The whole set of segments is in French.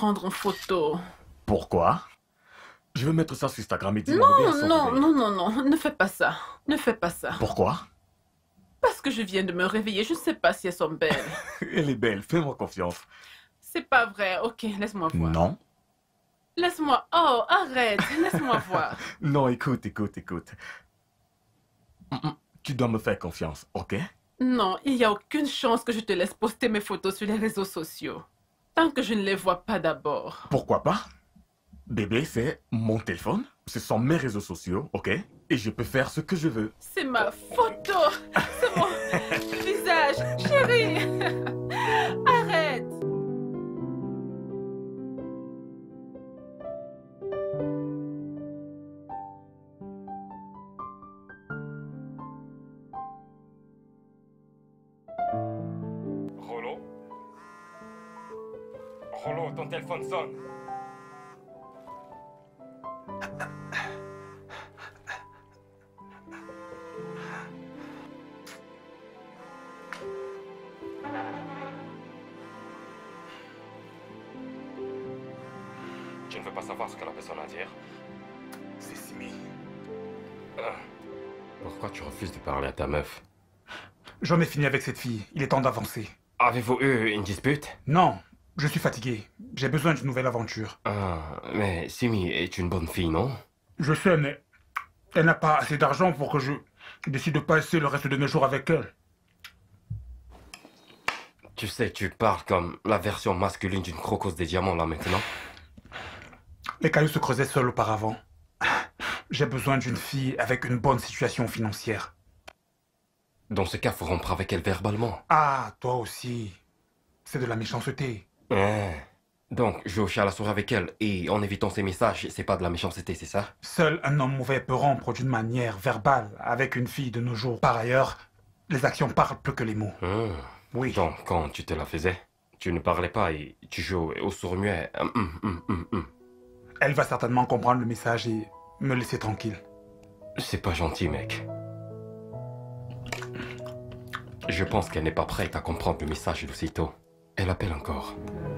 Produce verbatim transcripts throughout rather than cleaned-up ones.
prendre en photo. Pourquoi? Je veux mettre ça sur Instagram et dire... Non, non, non, non, non, ne fais pas ça. Ne fais pas ça. Pourquoi? Parce que je viens de me réveiller, je ne sais pas si elles sont belles. Elle est belle, fais-moi confiance. C'est pas vrai, ok, laisse-moi voir. Non. Laisse-moi, oh, arrête, laisse-moi voir. Non, écoute, écoute, écoute. Tu dois me faire confiance, ok? Non, il n'y a aucune chance que je te laisse poster mes photos sur les réseaux sociaux. Tant que je ne les vois pas d'abord. Pourquoi pas? Bébé, c'est mon téléphone, ce sont mes réseaux sociaux, ok? Et je peux faire ce que je veux. C'est ma photo! C'est mon visage! Chérie! Arrête! Rollo? Rollo, ton téléphone sonne. Tu ne veux pas savoir ce que la personne a à dire? C'est Simi. Ah. Pourquoi tu refuses de parler à ta meuf? J'en ai fini avec cette fille. Il est temps d'avancer. Avez-vous eu une dispute? Non, je suis fatigué. J'ai besoin d'une nouvelle aventure. Ah, mais Simi est une bonne fille, non? Je sais, mais elle n'a pas assez d'argent pour que je décide de passer le reste de mes jours avec elle. Tu sais, tu parles comme la version masculine d'une crocose des diamants là maintenant. Les cailloux se creusaient seuls auparavant. J'ai besoin d'une fille avec une bonne situation financière. Dans ce cas, faut rompre avec elle verbalement. Ah, toi aussi. C'est de la méchanceté. Ah. Donc, jouer au chat à la souris avec elle et en évitant ses messages, c'est pas de la méchanceté, c'est ça? Seul un homme mauvais peut rompre d'une manière verbale avec une fille de nos jours. Par ailleurs, les actions parlent plus que les mots. Ah. Oui. Donc, quand tu te la faisais, tu ne parlais pas et tu jouais au sourd-muet. Hum, hum, hum, hum, hum. Elle va certainement comprendre le message et me laisser tranquille. C'est pas gentil, mec. Je pense qu'elle n'est pas prête à comprendre le message d'aussitôt. Elle appelle encore.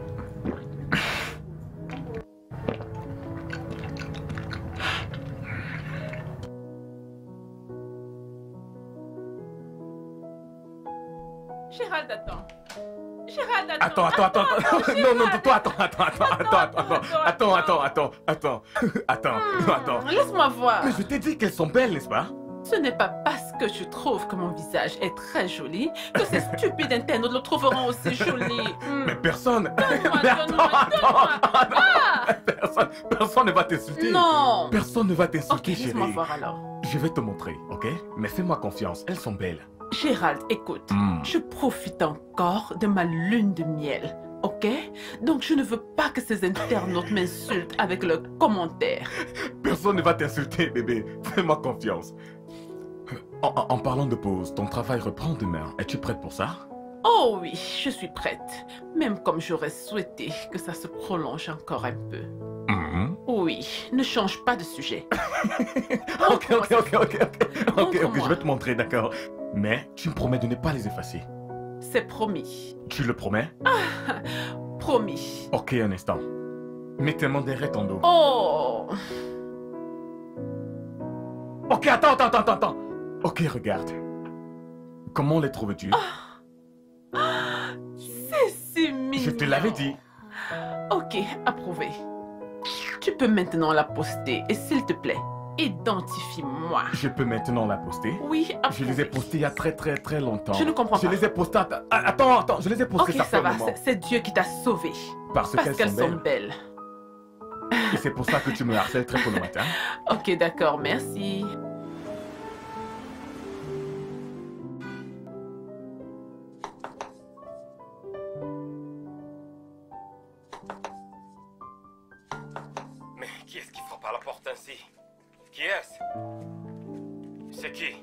Gérald, attends. Gérald, attends. Attends, attends, attends, attends. Non, non, toi, attends, attends, attends, attends, attends, attends, attends, attends, attends, attends, attends. Laisse-moi voir. Mais je t'ai dit qu'elles sont belles, n'est-ce pas? Ce n'est pas parce que je trouve que mon visage est très joli que ces stupides internautes le trouveront aussi joli. Mm. Mais personne... Donne-moi, Mais donne-moi, attends, donne-moi. attends, Ah! Personne, personne ne va t'insulter. Non. Personne ne va Ok, t'insulter, laisse-moi chérie. voir alors. Je vais te montrer, ok? Mais fais-moi confiance, elles sont belles. Gérald, écoute, Mm. je profite encore de ma lune de miel, ok? Donc je ne veux pas que ces internautes m'insultent avec leurs commentaires. Personne ne va t'insulter, bébé. Fais-moi confiance. En, en- en parlant de pause, ton travail reprend demain. Es-tu prête pour ça? Oh oui, je suis prête. Même comme j'aurais souhaité que ça se prolonge encore un peu. Mhm. Oui, ne change pas de sujet. Ok, ok, ok, ok, ok. Ok, ok, Montre-moi. je vais te montrer, d'accord. Mais tu me promets de ne pas les effacer. C'est promis. Tu le promets? Promis. Ok, un instant. Mets tes mains derrière ton dos. Oh! Ok, attends, attends, attends, attends. Ok, regarde. Comment les trouves-tu? C'est si mignon. Je te l'avais dit. Ok, approuvé. Tu peux maintenant la poster et s'il te plaît, identifie-moi. Je peux maintenant la poster. Oui, Je approuvé. les ai postés il y a très très très longtemps. Je ne comprends Je pas. les ai postés... à- à- Attends, attends, je les ai postés Ok, ça ça fait un va, moment. c'est- c'est Dieu qui t'a sauvé. Parce, Parce qu'elles qu'elles sont sont belles. belles. Et c'est pour ça que tu me harcèles très tôt le matin. Ok, d'accord, merci. Mais qui est-ce qui frappe à la porte ainsi? Qui est-ce? C'est qui?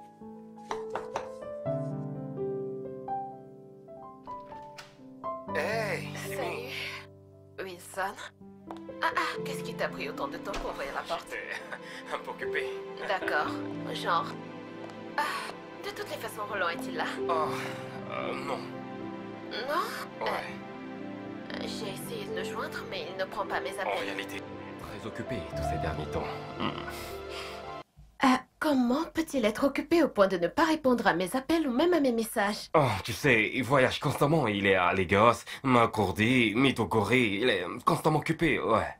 Hey, Simi. Salut. Wilson. Ah ah, qu'est-ce qui t'a pris autant de temps pour ouvrir la porte? J'étais un peu occupé. D'accord, genre... Ah, de toutes les façons, Roland est-il là? Oh, euh, non. Non? Ouais. J'ai essayé de le joindre, mais il ne prend pas mes En appels. réalité, très occupé tous ces derniers temps. Hmm. Ah, comment peut-il être occupé au point de ne pas répondre à mes appels ou même à mes messages? Oh, tu sais, il voyage constamment. Il est à Lagos, Makurdi, Maiduguri. Il est constamment occupé, ouais.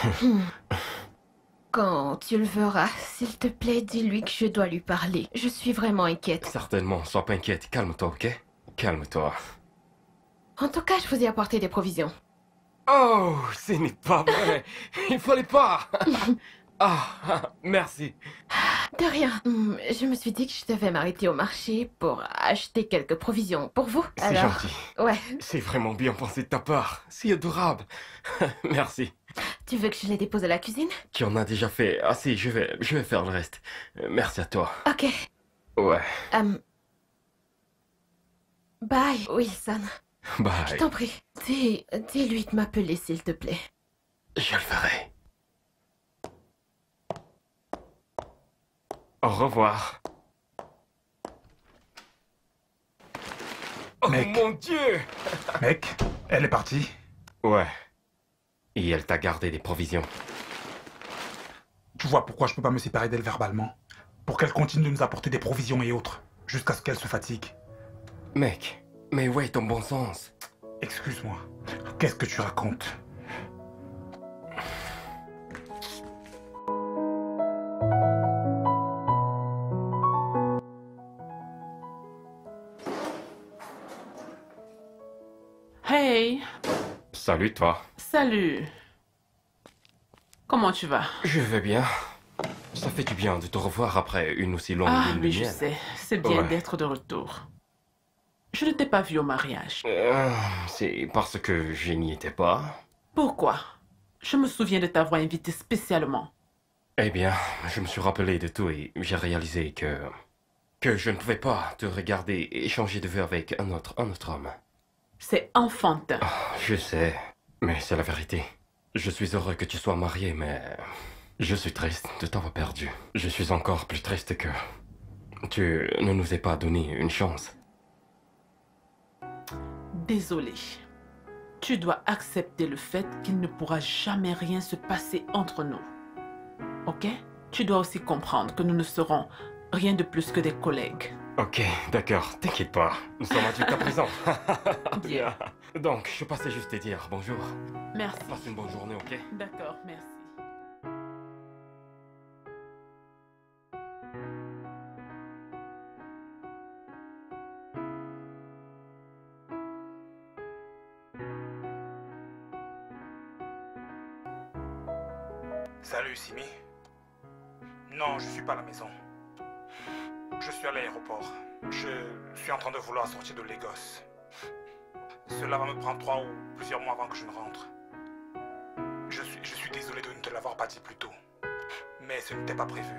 Quand tu le verras, s'il te plaît, dis-lui que je dois lui parler. Je suis vraiment inquiète. Certainement, sois pas inquiète. Calme-toi, ok? Calme-toi. En tout cas, je vous ai apporté des provisions. Oh, ce n'est pas vrai. Il fallait pas. Ah, merci. De rien. Hmm, Je me suis dit que je devais m'arrêter au marché pour acheter quelques provisions pour vous. C'est Alors, gentil. ouais. C'est vraiment bien pensé de ta part. C'est adorable. Merci. Tu veux que je les dépose à la cuisine? Tu en as déjà fait assez, je vais, je vais faire le reste. Euh, Merci à toi. Ok. Ouais. Hum. Bye, Wilson. Je Bye. t'en prie. Dis, dis-lui de m'appeler, s'il te plaît. Je le ferai. Au revoir. Oh Mec. mon Dieu! Mec, elle est partie. Ouais. Et elle t'a gardé des provisions. Tu vois pourquoi je peux pas me séparer d'elle verbalement? Pour qu'elle continue de nous apporter des provisions et autres, jusqu'à ce qu'elle se fatigue. Mec, mais ouais, ton bon sens. Excuse-moi, qu'est-ce que tu racontes? Hey, Salut toi. salut. Comment tu vas? Je vais bien. Ça fait du bien de te revoir après une aussi longue Ah lune de oui, je miel. sais. C'est bien Ouais. d'être de retour. Je ne t'ai pas vu au mariage. Euh, c'est parce que je n'y étais pas. Pourquoi? Je me souviens de t'avoir invité spécialement. Eh bien, je me suis rappelé de tout et j'ai réalisé que... que je ne pouvais pas te regarder et échanger de vue avec un autre, un autre homme. C'est enfantin. Je sais, mais c'est la vérité. Je suis heureux que tu sois marié, mais... je suis triste de t'avoir perdu. Je suis encore plus triste que... tu ne nous aies pas donné une chance. Désolé. Tu dois accepter le fait qu'il ne pourra jamais rien se passer entre nous. Ok? Tu dois aussi comprendre que nous ne serons rien de plus que des collègues. Ok, d'accord, t'inquiète pas. Nous sommes adultes à présent. Bien. Donc, je passais juste te dire bonjour. Merci. Passe une bonne journée, ok? D'accord, merci. Salut, Simi. Non, je suis pas à la maison. Je suis à l'aéroport. Je suis en train de vouloir sortir de Lagos. Cela va me prendre trois ou plusieurs mois avant que je ne rentre. Je suis, je suis désolé de ne te l'avoir pas dit plus tôt. Mais ce n'était pas prévu.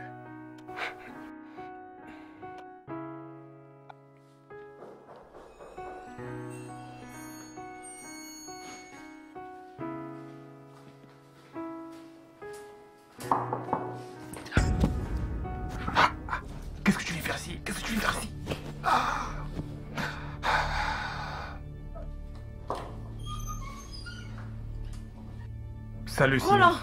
Qu'est-ce que tu viens faire ici? Qu'est-ce que tu viens faire ici? Ah. Salut, Simi. Roland!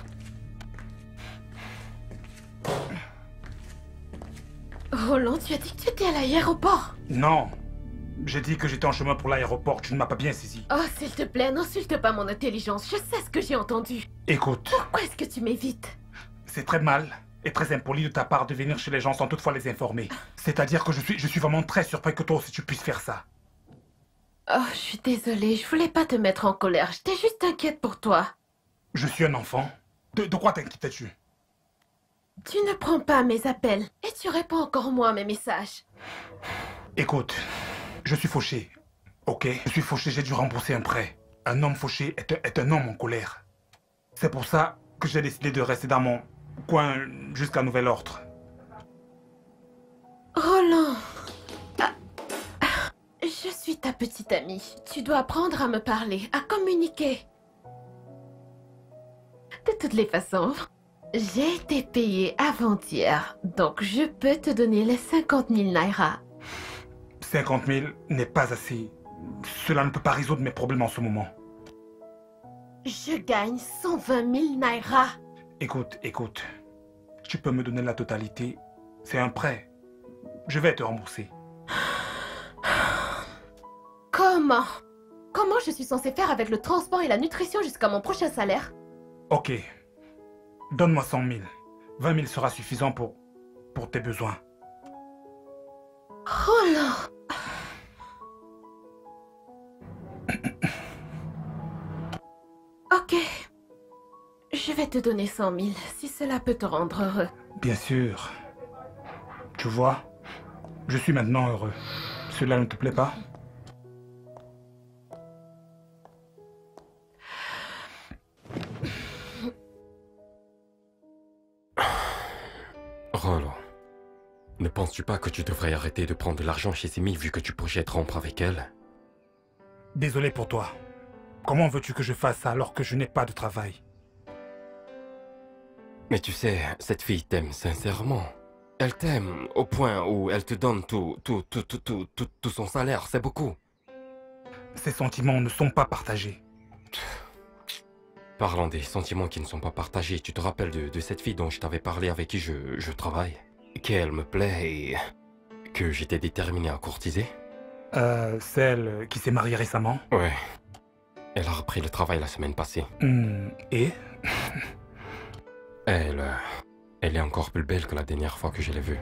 Roland, tu as dit que tu étais à l'aéroport. Non. J'ai dit que j'étais en chemin pour l'aéroport. Tu ne m'as pas bien saisi. Oh, s'il te plaît, n'insulte pas mon intelligence. Je sais ce que j'ai entendu. Écoute, Pourquoi est-ce que tu m'évites? c'est très mal et très impoli de ta part de venir chez les gens sans toutefois les informer. C'est-à-dire que je suis, je suis vraiment très surpris que toi aussi tu puisses faire ça. Oh, je suis désolée. Je voulais pas te mettre en colère. J'étais juste inquiète pour toi. Je suis un enfant. De, de quoi t'inquiètes-tu? Tu ne prends pas mes appels et tu réponds encore moins à mes messages. Écoute, je suis fauché. Ok? Je suis fauché, j'ai dû rembourser un prêt. Un homme fauché est, un- est un homme en colère. C'est pour ça que j'ai décidé de rester dans mon coin jusqu'à nouvel ordre. Roland, ah, ah, je suis ta petite amie. Tu dois apprendre à me parler, à communiquer. De toutes les façons, j'ai été payée avant-hier, donc je peux te donner les cinquante mille naira. cinquante mille n'est pas assez. Cela ne peut pas résoudre mes problèmes en ce moment. Je gagne cent vingt mille naira. Écoute, écoute. Tu peux me donner la totalité. C'est un prêt. Je vais te rembourser. Comment? Comment je suis censée faire avec le transport et la nutrition jusqu'à mon prochain salaire? Ok. Donne-moi cent mille. vingt mille sera suffisant pour... pour tes besoins. Oh là! Ok. Je vais te donner cent mille, si cela peut te rendre heureux. Bien sûr. Tu vois, je suis maintenant heureux. Cela ne te plaît pas? Rolo, ne penses-tu pas que tu devrais arrêter de prendre de l'argent chez Simi vu que tu projettes rompre avec elle? Désolé pour toi. Comment veux-tu que je fasse ça alors que je n'ai pas de travail? Mais tu sais, cette fille t'aime sincèrement. Elle t'aime au point où elle te donne tout, tout, tout, tout, tout, tout, tout son salaire, c'est beaucoup. Ces sentiments ne sont pas partagés. Parlant des sentiments qui ne sont pas partagés, tu te rappelles de, de cette fille dont je t'avais parlé avec qui je, je travaille? Qu'elle me plaît et que j'étais déterminé à courtiser? Euh, celle qui s'est mariée récemment? Ouais. Elle a repris le travail la semaine passée. Hmm, et? Elle... euh, Elle est encore plus belle que la dernière fois que je l'ai vue.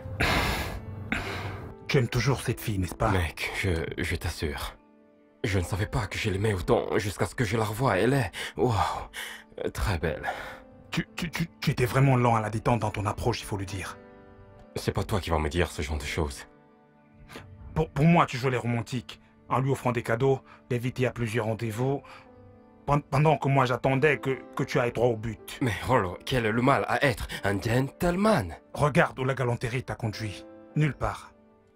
Tu aimes toujours cette fille, n'est-ce pas? Mec, je, je t'assure. Je ne savais pas que je l'aimais autant jusqu'à ce que je la revoie. Elle est... Wow, très belle. Tu, tu, tu, tu étais vraiment lent à la détente dans ton approche, il faut le dire. C'est pas toi qui vas me dire ce genre de choses. Pour, pour moi, tu jouais les romantiques, en lui offrant des cadeaux, l'inviter à plusieurs rendez-vous, pen- pendant que moi j'attendais que, que tu ailles droit au but. Mais Rolo, quel est le mal à être un gentleman? Regarde où la galanterie t'a conduit. Nulle part.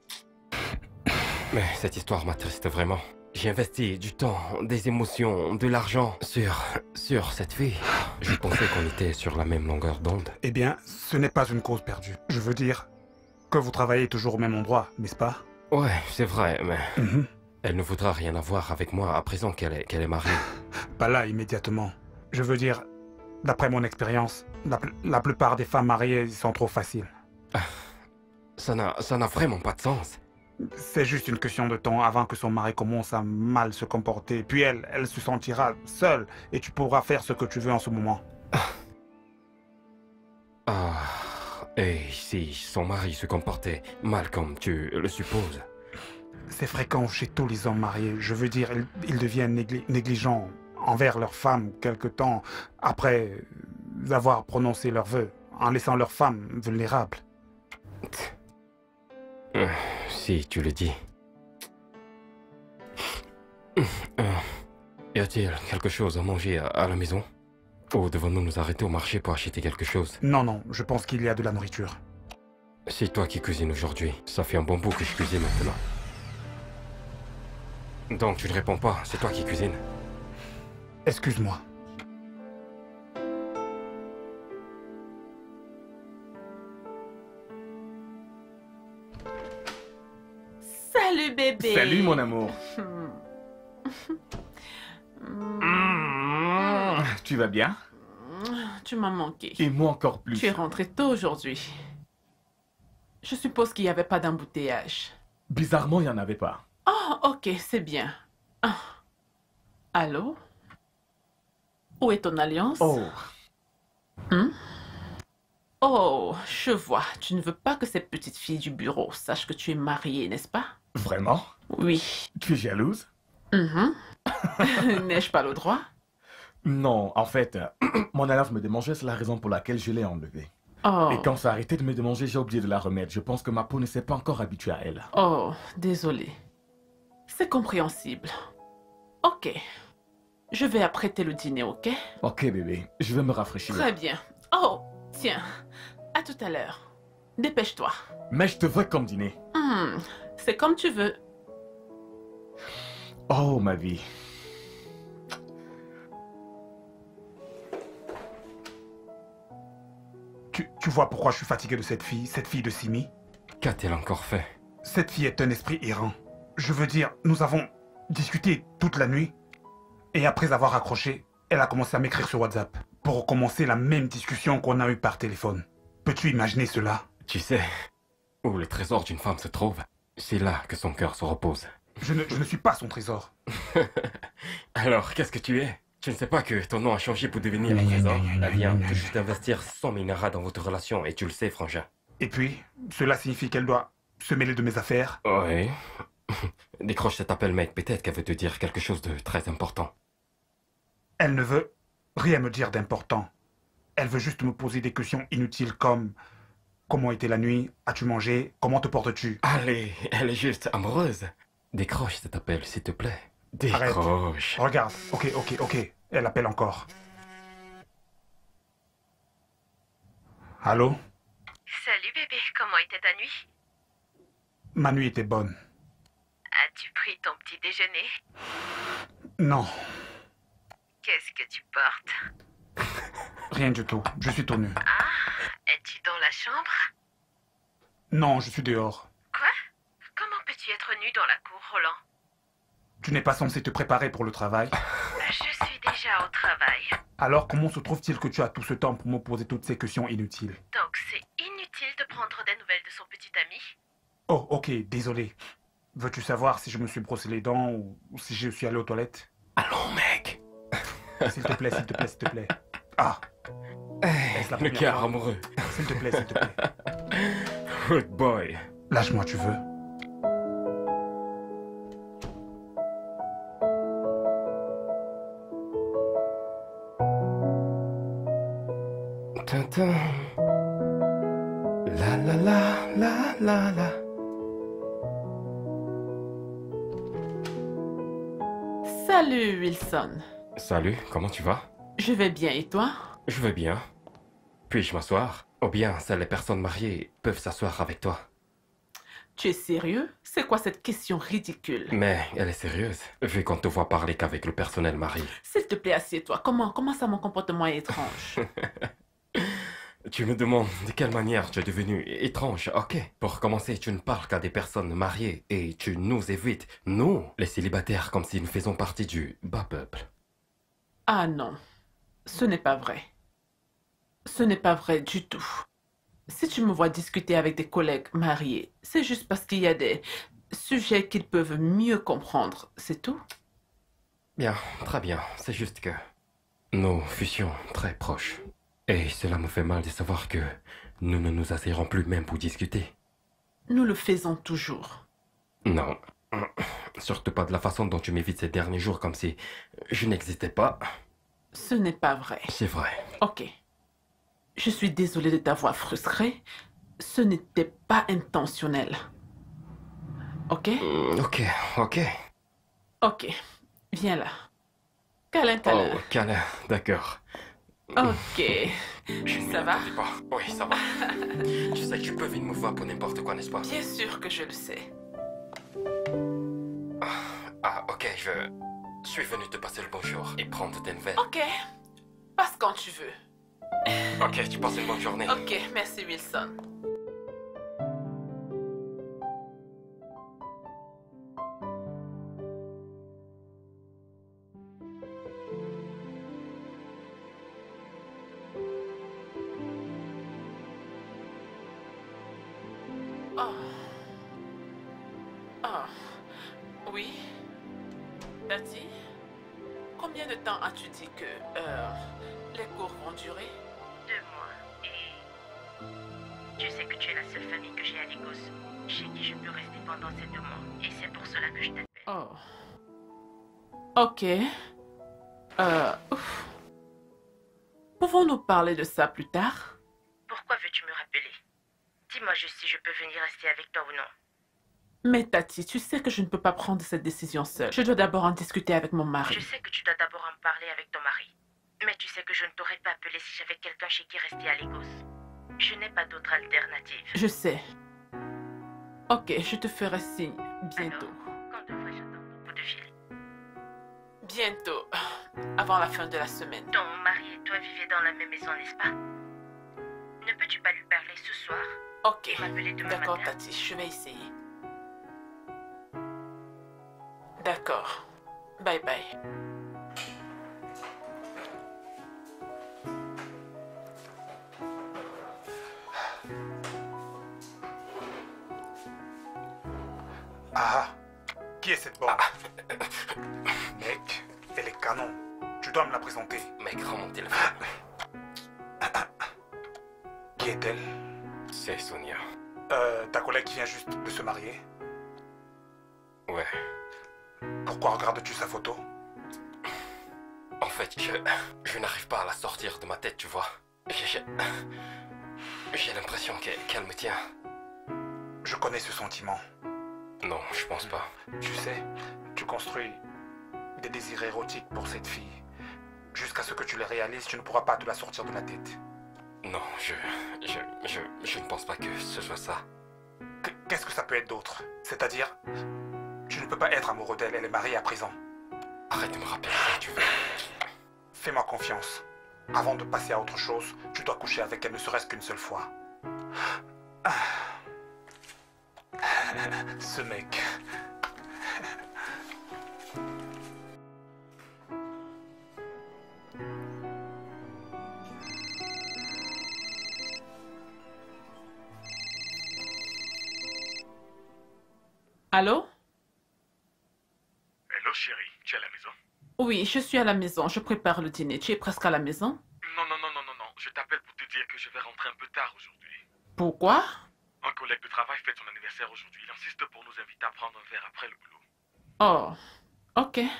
Mais cette histoire m'attriste vraiment. J'ai investi du temps, des émotions, de l'argent sur... sur cette fille. Je pensais qu'on était sur la même longueur d'onde. Eh bien, ce n'est pas une cause perdue. Je veux dire que vous travaillez toujours au même endroit, n'est-ce pas? Ouais, c'est vrai, mais... Mhm. Elle ne voudra rien avoir avec moi à présent qu'elle est, qu'elle est mariée. Pas là, immédiatement. Je veux dire, d'après mon expérience, la, pl- la plupart des femmes mariées sont trop faciles. Ça n'a, ça n'a vraiment pas de sens. C'est juste une question de temps avant que son mari commence à mal se comporter. Puis elle, elle se sentira seule et tu pourras faire ce que tu veux en ce moment. Ah... Et si son mari se comportait mal comme tu le supposes? C'est fréquent chez tous les hommes mariés. Je veux dire, ils, ils deviennent négli- négligents envers leurs femmes quelque temps après avoir prononcé leurs vœux, en laissant leurs femmes vulnérables. Euh, si tu le dis. Euh, y a-t-il quelque chose à manger à, à la maison? Ou devons-nous nous arrêter au marché pour acheter quelque chose? Non, non, je pense qu'il y a de la nourriture. C'est toi qui cuisines aujourd'hui. Ça fait un bon bout que je cuisine maintenant. Donc tu ne réponds pas, c'est toi qui cuisines. Excuse-moi. Salut bébé. Salut mon amour. Hmm. Mmh, tu vas bien? Tu m'as manqué. Et moi encore plus. Tu es rentré tôt aujourd'hui. Je suppose qu'il n'y avait pas d'embouteillage. Bizarrement, il n'y en avait pas. Oh, ok, c'est bien. Ah. Allô? Où est ton alliance? Oh, Hmm? Oh, je vois. Tu ne veux pas que cette petite fille du bureau sache que tu es mariée, n'est-ce pas? vraiment? Oui. Tu es jalouse? Mhm. N'ai-je pas le droit? Non, en fait, mon alliance me démangeait, c'est la raison pour laquelle je l'ai enlevée. Oh. Et quand ça a arrêté de me démanger, j'ai oublié de la remettre. Je pense que ma peau ne s'est pas encore habituée à elle. Oh, désolé. C'est compréhensible. Ok. Je vais apprêter le dîner, ok? Ok bébé, je vais me rafraîchir. Très bien. Oh, tiens. À tout à l'heure. Dépêche-toi. Mais je te veux comme dîner. Hmm, c'est comme tu veux. Oh ma vie. Tu, tu vois pourquoi je suis fatigué de cette fille, cette fille de Simi? Qu'a-t-elle encore fait? Cette fille est un esprit errant. Je veux dire, nous avons discuté toute la nuit. Et après avoir accroché, Elle a commencé à m'écrire sur WhatsApp pour recommencer la même discussion qu'on a eue par téléphone. Peux-tu imaginer cela? Tu sais, où le trésor d'une femme se trouve, c'est là que son cœur se repose. Je ne, je ne suis pas son trésor. Alors, qu'est-ce que tu es? Tu ne sais pas que ton nom a changé pour devenir un trésor? Eh bien, tu peux juste investir cent mille naira dans votre relation et tu le sais, frangin. Et puis, cela signifie qu'elle doit se mêler de mes affaires? Oui. Décroche cet appel, mec. Peut-être qu'elle veut te dire quelque chose de très important. Elle ne veut rien me dire d'important. Elle veut juste me poser des questions inutiles comme... Comment était la nuit? As-tu mangé? Comment te portes-tu? Allez, elle est juste amoureuse. Décroche cet appel, s'il te plaît. Arrête. Décroche. Regarde. Ok, ok, ok. Elle appelle encore. Allô? Salut bébé, comment était ta nuit? Ma nuit était bonne. As-tu pris ton petit déjeuner? Non, Qu'est-ce que tu portes? rien du tout. Je suis tout nu. Ah, es-tu dans la chambre? Non, je suis dehors. Quoi? Comment peux-tu être nu dans la cour, Roland? Tu n'es pas censé te préparer pour le travail. Je suis déjà au travail. Alors comment se trouve-t-il que tu as tout ce temps pour me poser toutes ces questions inutiles? Donc c'est inutile de prendre des nouvelles de son petit ami? Oh, ok, désolé. Veux-tu savoir si je me suis brossé les dents ou si je suis allé aux toilettes? Allons, mec. S'il te plaît, s'il te plaît, s'il te plaît. Ah, Hey, Est-ce la le première cœur fois? amoureux. s'il te plaît, s'il te plaît. Good boy. Lâche-moi, tu veux. Tintin. La la la la la la. Salut Wilson. Salut, comment tu vas? Je vais bien et toi? Je vais bien. Puis-je m'asseoir? Ou bien seules les personnes mariées peuvent s'asseoir avec toi. Tu es sérieux? C'est quoi cette question ridicule? Mais elle est sérieuse, vu qu'on te voit parler qu'avec le personnel marié. S'il te plaît, assieds-toi. Comment, comment ça mon comportement est étrange? Tu me demandes de quelle manière tu es devenu étrange, ok? Pour commencer, tu ne parles qu'à des personnes mariées et tu nous évites, nous, les célibataires, comme si nous faisions partie du bas peuple. Ah non, ce n'est pas vrai. Ce n'est pas vrai du tout. Si tu me vois discuter avec des collègues mariés, c'est juste parce qu'il y a des sujets qu'ils peuvent mieux comprendre, c'est tout. Bien, très bien, c'est juste que nous fussions très proches. Et cela me fait mal de savoir que nous ne nous asseyerons plus même pour discuter. Nous le faisons toujours. Non, surtout pas de la façon dont tu m'évites ces derniers jours comme si je n'existais pas. Ce n'est pas vrai. C'est vrai. Ok. Je suis désolée de t'avoir frustré. Ce n'était pas intentionnel. Ok? Mm, Ok, ok. Ok. Viens là. Câlin, Oh, câlin. câlin, d'accord. Ok. Je ne Ça va? m'attendais pas. Oui, ça va. Tu sais que tu peux venir me voir pour n'importe quoi, n'est-ce pas? Bien sûr que je le sais. Ah, ok, je suis venu te passer le bonjour et prendre tes nouvelles. Ok. Passe quand tu veux. Ok, tu passes une bonne journée. Ok, merci Wilson. Oh. Oh. Oui. Tati, combien de temps as-tu dit que euh, les cours vont durer? Deux mois. Et tu sais que tu es la seule famille que j'ai à Lagos, chez qui je peux rester pendant ces deux mois. Et c'est pour cela que je t'appelle. Oh. Ok. Euh. ouf. Pouvons-nous parler de ça plus tard? Pourquoi veux-tu me rappeler? Dis-moi juste si je peux venir rester avec toi ou non. Mais Tati, tu sais que je ne peux pas prendre cette décision seule. Je dois d'abord en discuter avec mon mari. Je sais que tu dois d'abord en parler avec ton mari. Mais tu sais que je ne t'aurais pas appelé si j'avais quelqu'un chez qui rester à Lagos. Je n'ai pas d'autre alternative. Je sais. Ok, je te ferai signe bientôt. Alors, quand devrais-je attendre ton coup de fil? Bientôt. Avant la fin de la semaine. Ton mari et toi vivez dans la même maison, n'est-ce pas? Ne peux-tu pas lui parler ce soir Ok. et m'appeler demain D'accord, matin? Tati, je vais essayer. D'accord. Bye bye. Ah, qui est cette bombe? Mec, elle est canon. Tu dois me la présenter. Mec, rends mon téléphone. Qui est-elle? C'est Sonia. Euh, ta collègue qui vient juste de se marier? Ouais. Pourquoi regardes-tu sa photo? En fait, je... Je n'arrive pas à la sortir de ma tête, tu vois. J'ai... J'ai l'impression qu'elle qu'elle me tient. Je connais ce sentiment. Non, je pense pas. Tu sais, tu construis des désirs érotiques pour cette fille. Jusqu'à ce que tu les réalises, tu ne pourras pas te la sortir de la tête. Non, je... Je... Je, je ne pense pas que ce soit ça. Qu- Qu'est-ce que ça peut être d'autre? C'est-à-dire, tu ne peux pas être amoureux d'elle, elle est mariée à présent. Arrête de me rappeler si tu veux. Fais-moi confiance. Avant de passer à autre chose, tu dois coucher avec elle ne serait-ce qu'une seule fois. Ah. Ce mec. Allô? Hello chérie, tu es à la maison? Oui, je suis à la maison. Je prépare le dîner. Tu es presque à la maison? Non, non, non, non, non, non. Je t'appelle pour te dire que je vais rentrer un peu tard aujourd'hui. Pourquoi? Un collègue de travail fête son anniversaire aujourd'hui. Il insiste pour nous inviter à prendre un verre après le boulot. Oh, ok. Et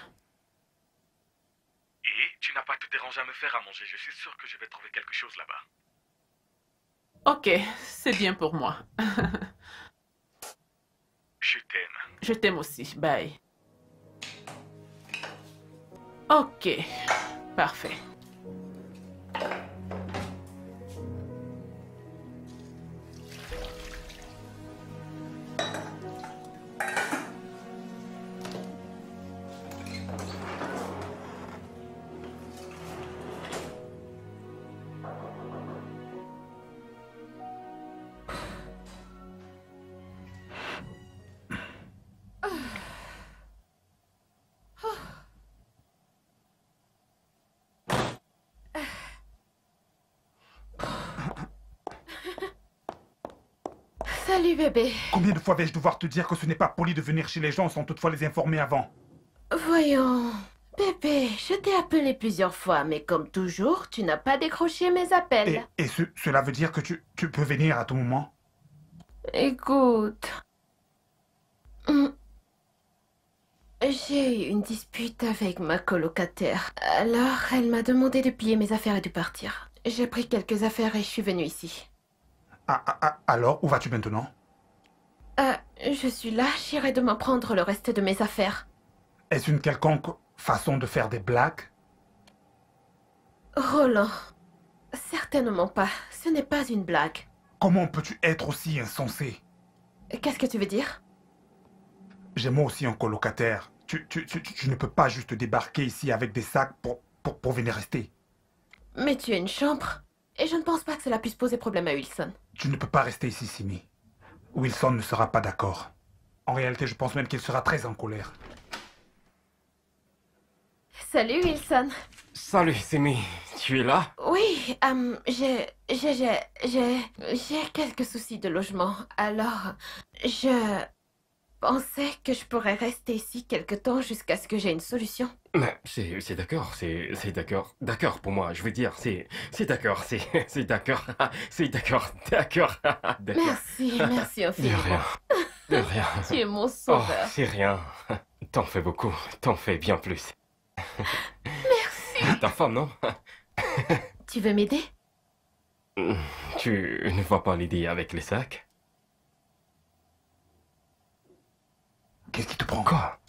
tu n'as pas te dérangé à me faire à manger. Je suis sûr que je vais trouver quelque chose là-bas. Ok, c'est bien pour moi. Je t'aime. Je t'aime aussi. Bye. Ok, parfait. Salut bébé. Combien de fois vais-je devoir te dire que ce n'est pas poli de venir chez les gens sans toutefois les informer avant? Voyons. Bébé, je t'ai appelé plusieurs fois, mais comme toujours, tu n'as pas décroché mes appels. Et, et ce, cela veut dire que tu, tu peux venir à tout moment? Écoute. Hmm. J'ai eu une dispute avec ma colocataire. Alors, elle m'a demandé de plier mes affaires et de partir. J'ai pris quelques affaires et je suis venue ici. Ah, ah, ah, alors, où vas-tu maintenant? Euh, je suis là, j'irai demain prendre le reste de mes affaires. Est-ce une quelconque façon de faire des blagues? Roland, certainement pas. Ce n'est pas une blague. Comment peux-tu être aussi insensé? Qu'est-ce que tu veux dire? J'ai moi aussi un colocataire. Tu, tu, tu, tu ne peux pas juste débarquer ici avec des sacs pour, pour, pour venir rester. Mais tu as une chambre. Et je ne pense pas que cela puisse poser problème à Wilson. Tu ne peux pas rester ici, Simi. Wilson ne sera pas d'accord. En réalité, je pense même qu'il sera très en colère. Salut Wilson. Salut, Simi. Tu es là? Oui, euh, j'ai, j'ai, j'ai, j'ai, j'ai quelques soucis de logement. Alors, je pensais que je pourrais rester ici quelque temps jusqu'à ce que j'ai une solution. Mais c'est c'est d'accord, c'est c'est d'accord. D'accord pour moi, je veux dire, c'est c'est d'accord, c'est c'est d'accord. C'est d'accord, d'accord. D'accord. Merci, merci De infiniment. rien. De rien. Tu es mon Oh, sauveur. c'est rien. T'en fais beaucoup, t'en fais bien plus. Merci. Ta femme, non? Tu veux m'aider? Tu ne vois pas l'idée avec les sacs? Qu'est-ce qui te prend? Quoi?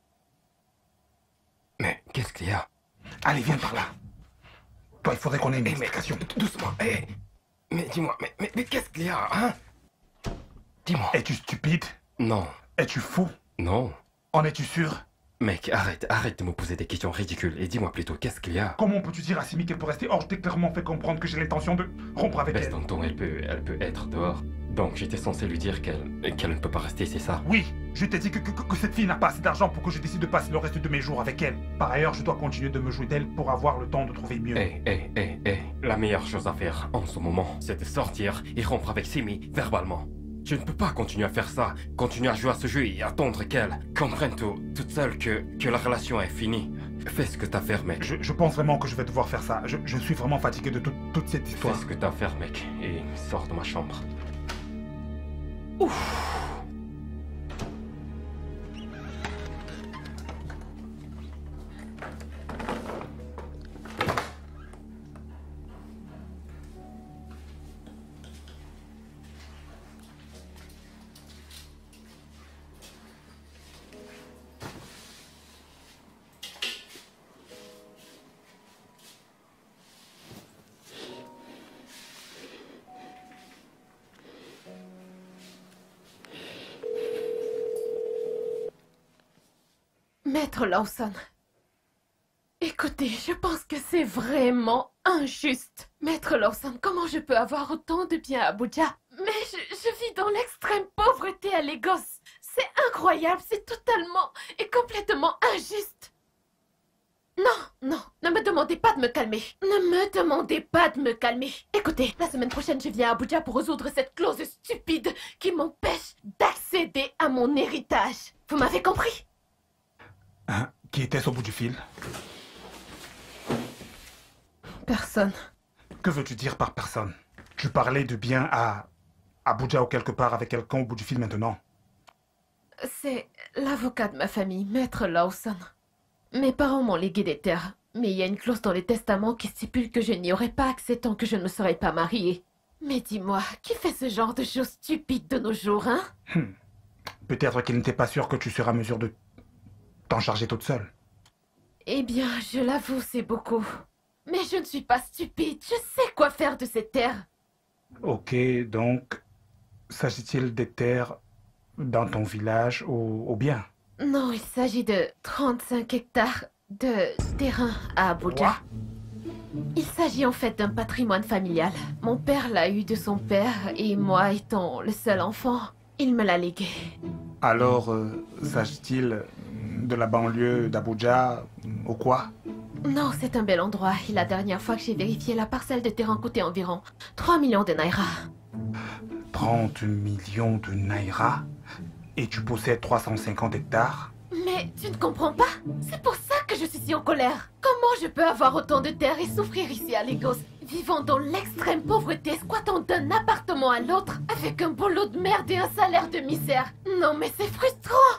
Mais qu'est-ce qu'il y a? Allez, viens par là. Toi, il faudrait qu'on ait une Eh, mais explication. doucement, eh. Mais dis-moi, mais, mais, mais qu'est-ce qu'il y a, hein? Dis-moi. Es-tu stupide? Non, Es-tu fou? non. En es-tu sûr? Mec, arrête, arrête de me poser des questions ridicules et dis-moi plutôt qu'est-ce qu'il y a? Comment peux-tu dire à Simi qu'elle peut rester hors? Je t'ai clairement fait comprendre que j'ai l'intention de rompre avec Baisse elle. ton ton, elle peut, elle peut être dehors. Donc j'étais censé lui dire qu'elle qu'elle ne peut pas rester, c'est ça? Oui, je t'ai dit que, que, que- que cette fille n'a pas assez d'argent pour que je décide de passer le reste de mes jours avec elle. Par ailleurs, je dois continuer de me jouer d'elle pour avoir le temps de trouver mieux. Eh, eh, eh, eh, la meilleure chose à faire en ce moment, c'est de sortir et rompre avec Simi verbalement. Je ne peux pas continuer à faire ça, continuer à jouer à ce jeu et attendre qu'elle comprenne tout, toute seule que, que la relation est finie. Fais ce que t'as à faire, mec. Je, je pense vraiment que je vais devoir faire ça. Je, je suis vraiment fatigué de tout- toute cette histoire. Fais ce que t'as à faire, mec, et sors de ma chambre. Ouf. Maître Lawson, écoutez, je pense que c'est vraiment injuste. Maître Lawson, comment je peux avoir autant de biens à Abuja? Mais je, je vis dans l'extrême pauvreté à Lagos. C'est incroyable, c'est totalement et complètement injuste. Non, non, ne me demandez pas de me calmer. Ne me demandez pas de me calmer. Écoutez, la semaine prochaine, je viens à Abuja pour résoudre cette clause stupide qui m'empêche d'accéder à mon héritage. Vous m'avez compris? Hein? Qui était-ce au bout du fil? Personne. Que veux-tu dire par personne? Tu parlais de bien à Abuja ou quelque part avec quelqu'un au bout du fil maintenant? C'est l'avocat de ma famille, Maître Lawson. Mes parents m'ont légué des terres, mais il y a une clause dans les testaments qui stipule que je n'y aurai pas accès tant que je ne me serai pas mariée. Mais dis-moi, qui fait ce genre de choses stupides de nos jours, hein? Hmm. Peut-être qu'il n'était pas sûr que tu seras en mesure de t'en charger toute seule. Eh bien, je l'avoue, c'est beaucoup. Mais je ne suis pas stupide, je sais quoi faire de ces terres. Ok, donc, s'agit-il des terres dans ton village ou, ou bien? Non, il s'agit de trente-cinq hectares de terrain à Abuja. Il s'agit en fait d'un patrimoine familial. Mon père l'a eu de son père et moi étant le seul enfant, il me l'a légué. Alors, euh, s'agit-il de la banlieue d'Abuja ou quoi? Non, c'est un bel endroit. Et la dernière fois que j'ai vérifié, la parcelle de terrain coûtait environ trois millions de naira. trente millions de naira? Et tu possèdes trois cent cinquante hectares? Mais tu ne comprends pas? C'est pour ça que je suis si en colère. Comment je peux avoir autant de terres et souffrir ici à Lagos, vivant dans l'extrême pauvreté, squattant d'un appartement à l'autre, avec un boulot de merde et un salaire de misère? Non mais c'est frustrant!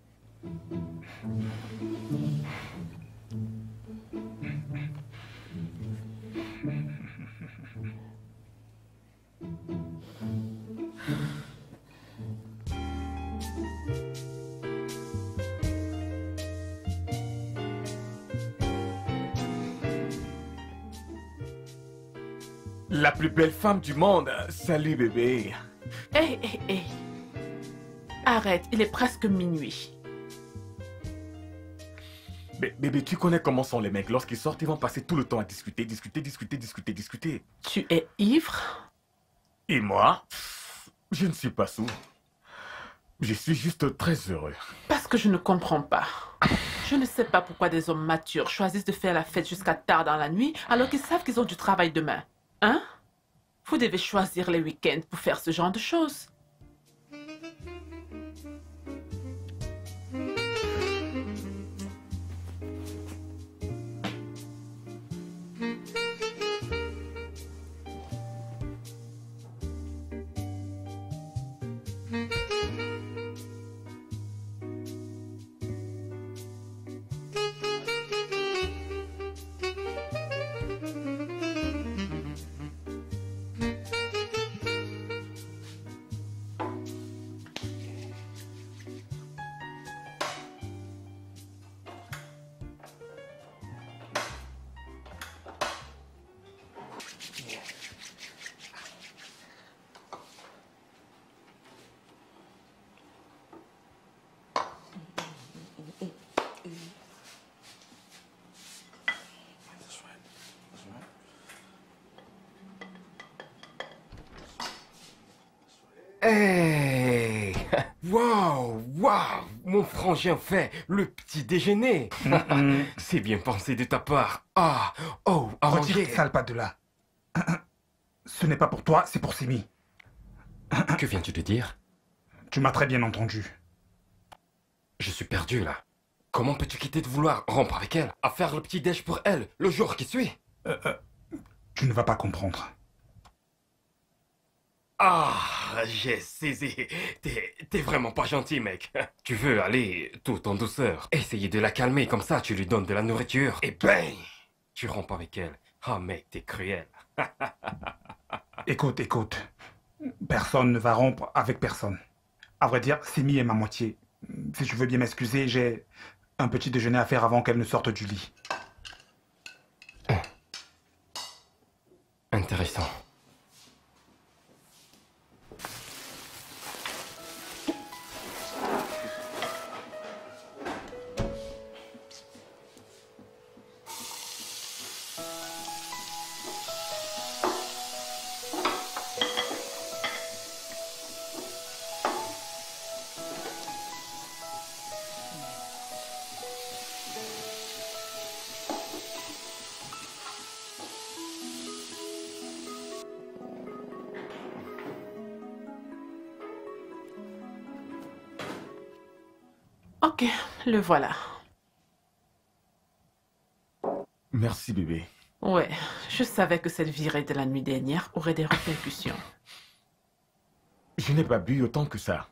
La plus belle femme du monde. Salut bébé. Hé, hé, hé. Arrête, il est presque minuit. Bé- bébé, tu connais comment sont les mecs. Lorsqu'ils sortent, ils vont passer tout le temps à discuter, discuter, discuter, discuter, discuter. Tu es ivre? Et moi, je ne suis pas sourd. Je suis juste très heureux. Parce que je ne comprends pas. Je ne sais pas pourquoi des hommes matures choisissent de faire la fête jusqu'à tard dans la nuit alors qu'ils savent qu'ils ont du travail demain. Hein? Vous devez choisir les week-ends pour faire ce genre de choses. Hey! Waouh! Waouh! Mon frangin fait le petit déjeuner! Mm-mm. C'est bien pensé de ta part. Ah! Oh! Retire Arrangé! tes sales pattes de là. Ce n'est pas pour toi, c'est pour Simi. Que viens-tu de dire? Tu m'as très bien entendu. Je suis perdu là. Comment peux-tu quitter de vouloir rompre avec elle, à faire le petit déj pour elle, le jour qui suit? Euh, euh, tu ne vas pas comprendre. Ah, j'ai saisi. T'es t'es vraiment pas gentil, mec. Tu veux aller tout en douceur, essayer de la calmer, comme ça tu lui donnes de la nourriture, et bang, tu rompes avec elle. Ah, mec, t'es cruel. Écoute, écoute. Personne ne va rompre avec personne. À vrai dire, Simi est ma moitié. Si tu veux bien m'excuser, j'ai un petit déjeuner à faire avant qu'elle ne sorte du lit. Intéressant. Ok, le voilà. Merci, bébé. Ouais, je savais que cette virée de la nuit dernière aurait des répercussions. Je n'ai pas bu autant que ça.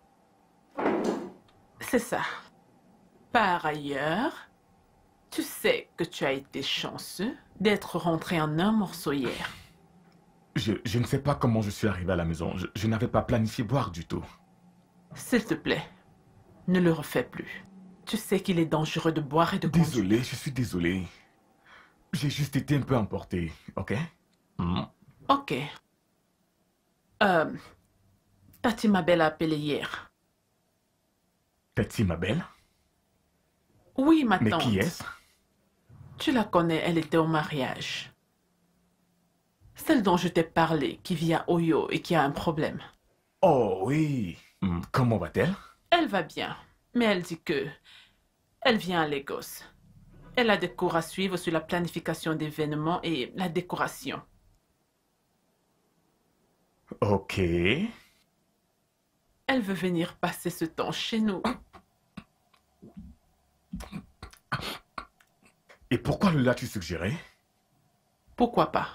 C'est ça. Par ailleurs, tu sais que tu as été chanceux d'être rentré en un morceau hier. Je, je ne sais pas comment je suis arrivé à la maison. Je, je n'avais pas planifié boire du tout. S'il te plaît, ne le refais plus. Tu sais qu'il est dangereux de boire et de conduire. Désolé, je suis désolé. J'ai juste été un peu emporté, ok? Mm. Ok. Euh, Tati Mabel a appelé hier. Tati Mabel? Oui, ma Mais tante. qui est-ce? Tu la connais, elle était au mariage. Celle dont je t'ai parlé, qui vit à Oyo et qui a un problème. Oh oui. Mm. Comment va-t-elle? Elle va bien, mais elle dit que elle vient à Lagos. Elle a des cours à suivre sur la planification d'événements et la décoration. Ok. Elle veut venir passer ce temps chez nous. Et pourquoi le l'as-tu suggéré? Pourquoi pas?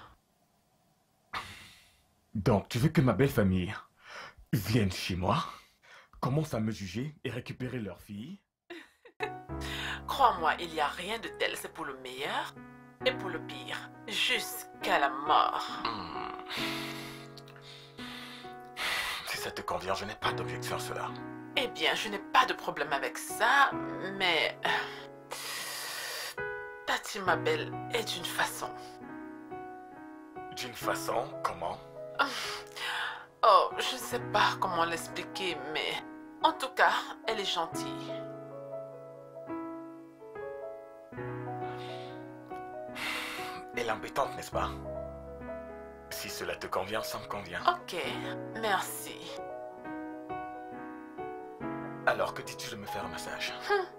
Donc, tu veux que ma belle famille vienne chez moi, commence à me juger et récupérer leur fille? Crois-moi, il n'y a rien de tel. C'est pour le meilleur et pour le pire. Jusqu'à la mort. Si ça te convient, je n'ai pas d'objection à cela. Eh bien, je n'ai pas de problème avec ça, mais... Tati Mabel est d'une façon. D'une façon, comment? Oh, je ne sais pas comment l'expliquer, mais... En tout cas, elle est gentille. Elle est embêtante, n'est-ce pas? Si cela te convient, ça me convient. Ok, merci. Alors, que dis-tu de me faire un massage?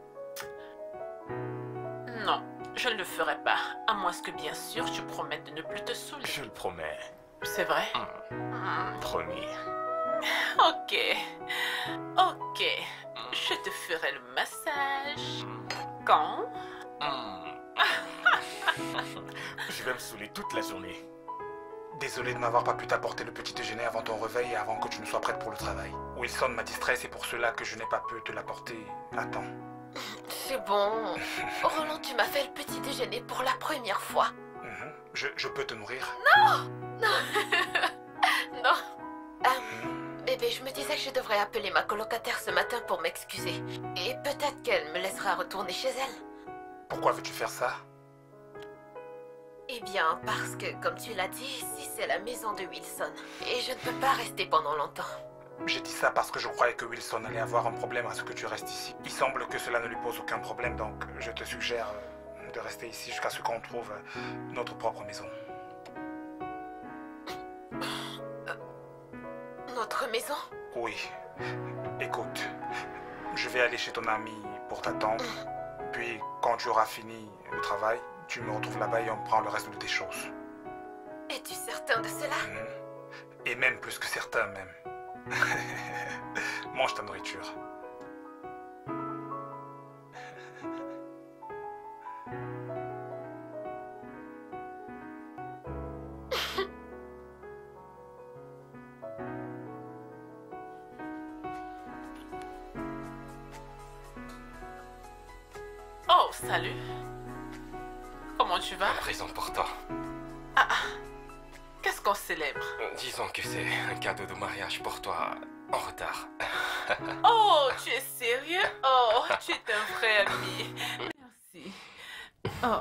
Non, je ne le ferai pas, à moins que bien sûr tu promettes de ne plus te saouler. Je le promets. C'est vrai? Mm. Mm. Promis. Ok, ok, je te ferai le massage. Quand? Mm. Je vais me saouler toute la journée. Désolé de n'avoir pas pu t'apporter le petit déjeuner avant ton réveil et avant que tu ne sois prête pour le travail. Wilson m'a distrait, c'est pour cela que je n'ai pas pu te l'apporter à temps. C'est bon. Roland, tu m'as fait le petit déjeuner pour la première fois. Mhm. je, je peux te nourrir? Non. Euh, bébé, je me disais que je devrais appeler ma colocataire ce matin pour m'excuser. Et peut-être qu'elle me laissera retourner chez elle. Pourquoi veux-tu faire ça? Eh bien, parce que, comme tu l'as dit, ici c'est la maison de Wilson. Et je ne peux pas rester pendant longtemps. J'ai dit ça parce que je croyais que Wilson allait avoir un problème à ce que tu restes ici. Il semble que cela ne lui pose aucun problème, donc je te suggère euh, de rester ici jusqu'à ce qu'on trouve euh, notre propre maison. Notre maison? Oui. Écoute, je vais aller chez ton ami pour t'attendre. Puis, quand tu auras fini le travail, tu me retrouves là-bas et on prend le reste de tes choses. Es-tu certain de cela? Mhm. Et même plus que certain, même. Mange ta nourriture. Oh, salut. Comment tu vas? Un présent pour toi. Ah, qu'est-ce qu'on célèbre? Disons que c'est un cadeau de mariage pour toi en retard. Oh, tu es sérieux? Oh, tu es un vrai ami. Merci. Oh.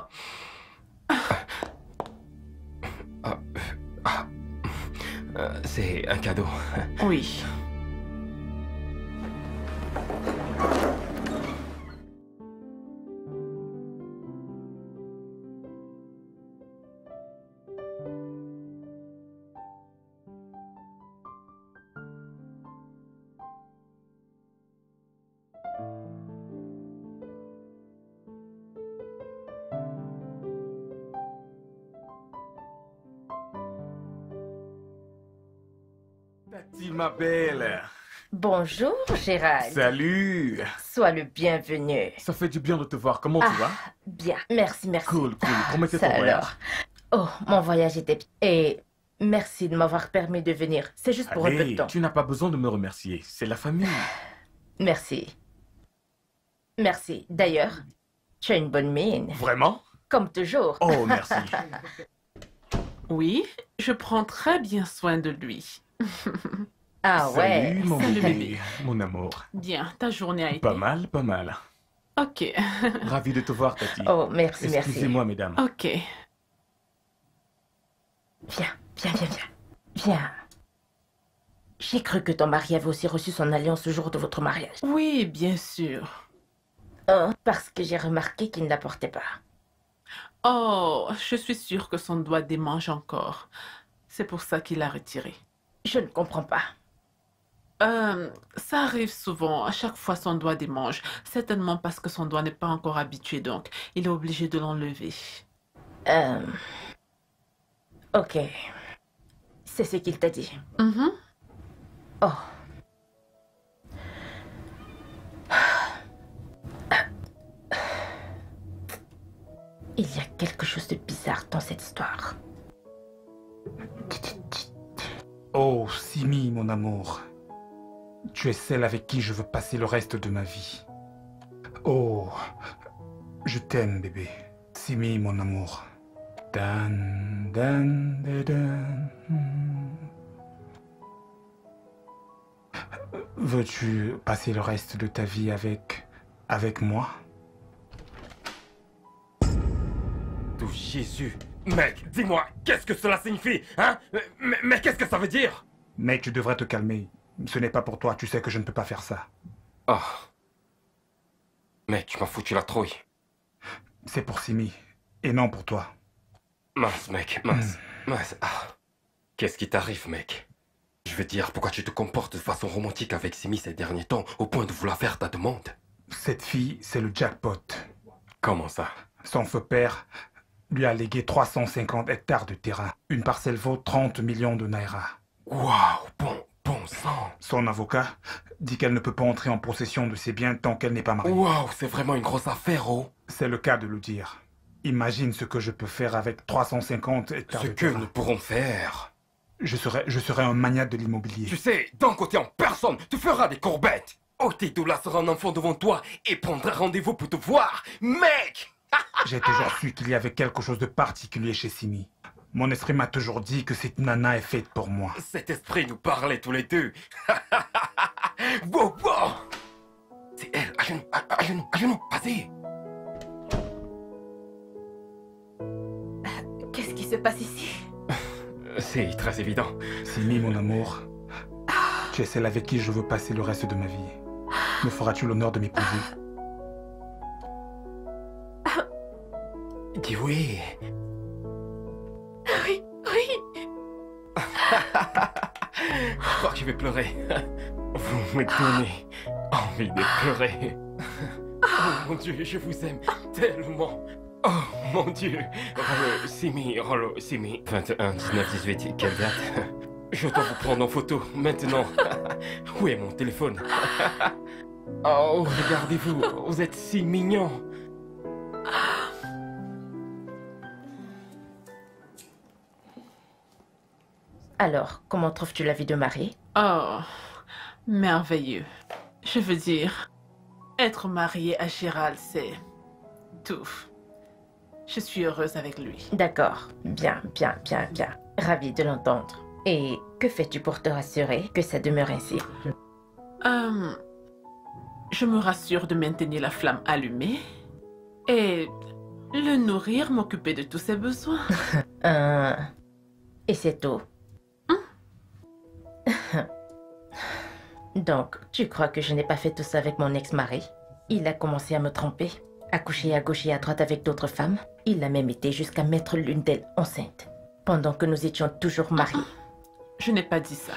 Ah, ah. Euh, c'est un cadeau. Oui. Tati, ma belle. Bonjour, Gérald. Salut. Sois le bienvenu. Ça fait du bien de te voir. Comment tu Ah, vas? bien. Merci, merci. Cool, cool. Comment était Ça ton voyage? alors. Oh, mon voyage était bien. Et merci de m'avoir permis de venir. C'est juste pour un peu de Allez, temps. tu n'as pas besoin de me remercier. C'est la famille. Merci. Merci. D'ailleurs, tu as une bonne mine. Vraiment? Comme toujours. Oh, merci. Oui, je prends très bien soin de lui. Ah ouais. Salut, mon Salut, bébé. bébé. Mon amour. Bien, ta journée a été... Pas mal, pas mal. Ok. Ravi de te voir, Tati. Oh, merci, merci. Excusez-moi, mesdames. Ok. Viens, viens, viens, viens. Viens. J'ai cru que ton mari avait aussi reçu son alliance le jour de votre mariage. Oui, bien sûr. Oh, parce que j'ai remarqué qu'il ne la portait pas. Oh, je suis sûre que son doigt démange encore. C'est pour ça qu'il l'a retiré. Je ne comprends pas. Euh, ça arrive souvent. À chaque fois, son doigt démange. Certainement parce que son doigt n'est pas encore habitué, donc il est obligé de l'enlever. Euh... Ok. C'est ce qu'il t'a dit. Mhm. Oh. Il y a quelque chose de bizarre dans cette histoire. Oh, Simi, mon amour. Tu es celle avec qui je veux passer le reste de ma vie. Oh, je t'aime, bébé. Simi, mon amour. Dan, dan, dan, dan. Veux-tu passer le reste de ta vie avec... avec moi? Tout Jésus. Mec, dis-moi, qu'est-ce que cela signifie, hein? Mais, mais qu'est-ce que ça veut dire? Mec, tu devrais te calmer. Ce n'est pas pour toi, tu sais que je ne peux pas faire ça. Oh. Mec, tu m'as foutu la trouille. C'est pour Simi, et non pour toi. Mince, mec, mince, mince. Ah. Qu'est-ce qui t'arrive, mec? Je veux dire, pourquoi tu te comportes de façon romantique avec Simi ces derniers temps, au point de vouloir faire ta demande? Cette fille, c'est le jackpot. Comment ça? Son feu père lui a légué trois cent cinquante hectares de terrain. Une parcelle vaut trente millions de naira. Waouh, bon, bon sang. Son avocat dit qu'elle ne peut pas entrer en possession de ses biens tant qu'elle n'est pas mariée. Waouh, c'est vraiment une grosse affaire, oh. C'est le cas de le dire. Imagine ce que je peux faire avec trois cent cinquante hectares Ce de que terrain. nous pourrons faire. Je serai, je serai un magnate de l'immobilier. Tu sais, d'un côté en personne, tu feras des courbettes. Otedoula sera un enfant devant toi et prendra rendez-vous pour te voir. Mec! J'ai toujours su qu'il y avait quelque chose de particulier chez Simi. Mon esprit m'a toujours dit que cette nana est faite pour moi. Cet esprit nous parlait tous les deux. Wow, wow. C'est elle, à genoux, à, à genoux, à genoux, vas-y. Qu'est-ce qui se passe ici? C'est très évident. Simi, mon amour, tu es celle avec qui je veux passer le reste de ma vie. Me feras-tu l'honneur de m'épouser? Dis oui. Oui, oui. Je crois que je vais pleurer. Vous me donnez envie de pleurer. Oh mon Dieu, je vous aime tellement. Oh mon Dieu. Rollo, Simi, Rollo, Simi. vingt et un, dix-neuf, dix-huit, quelle date? Je dois vous prendre en photo, maintenant. Où est mon téléphone? Oh, regardez-vous, vous êtes si mignon. Alors, comment trouves-tu la vie de mariée? Oh, merveilleux. Je veux dire, être mariée à Gérald, c'est tout. Je suis heureuse avec lui. D'accord. Bien, bien, bien, bien. Ravie de l'entendre. Et que fais-tu pour te rassurer que ça demeure ainsi? Euh, je me rassure de maintenir la flamme allumée et le nourrir, m'occuper de tous ses besoins. Euh... Et c'est tout. Donc, tu crois que je n'ai pas fait tout ça avec mon ex-mari? Il a commencé à me tromper, à coucher à gauche et à droite avec d'autres femmes. Il a même été jusqu'à mettre l'une d'elles enceinte, pendant que nous étions toujours mariés. Je n'ai pas dit ça.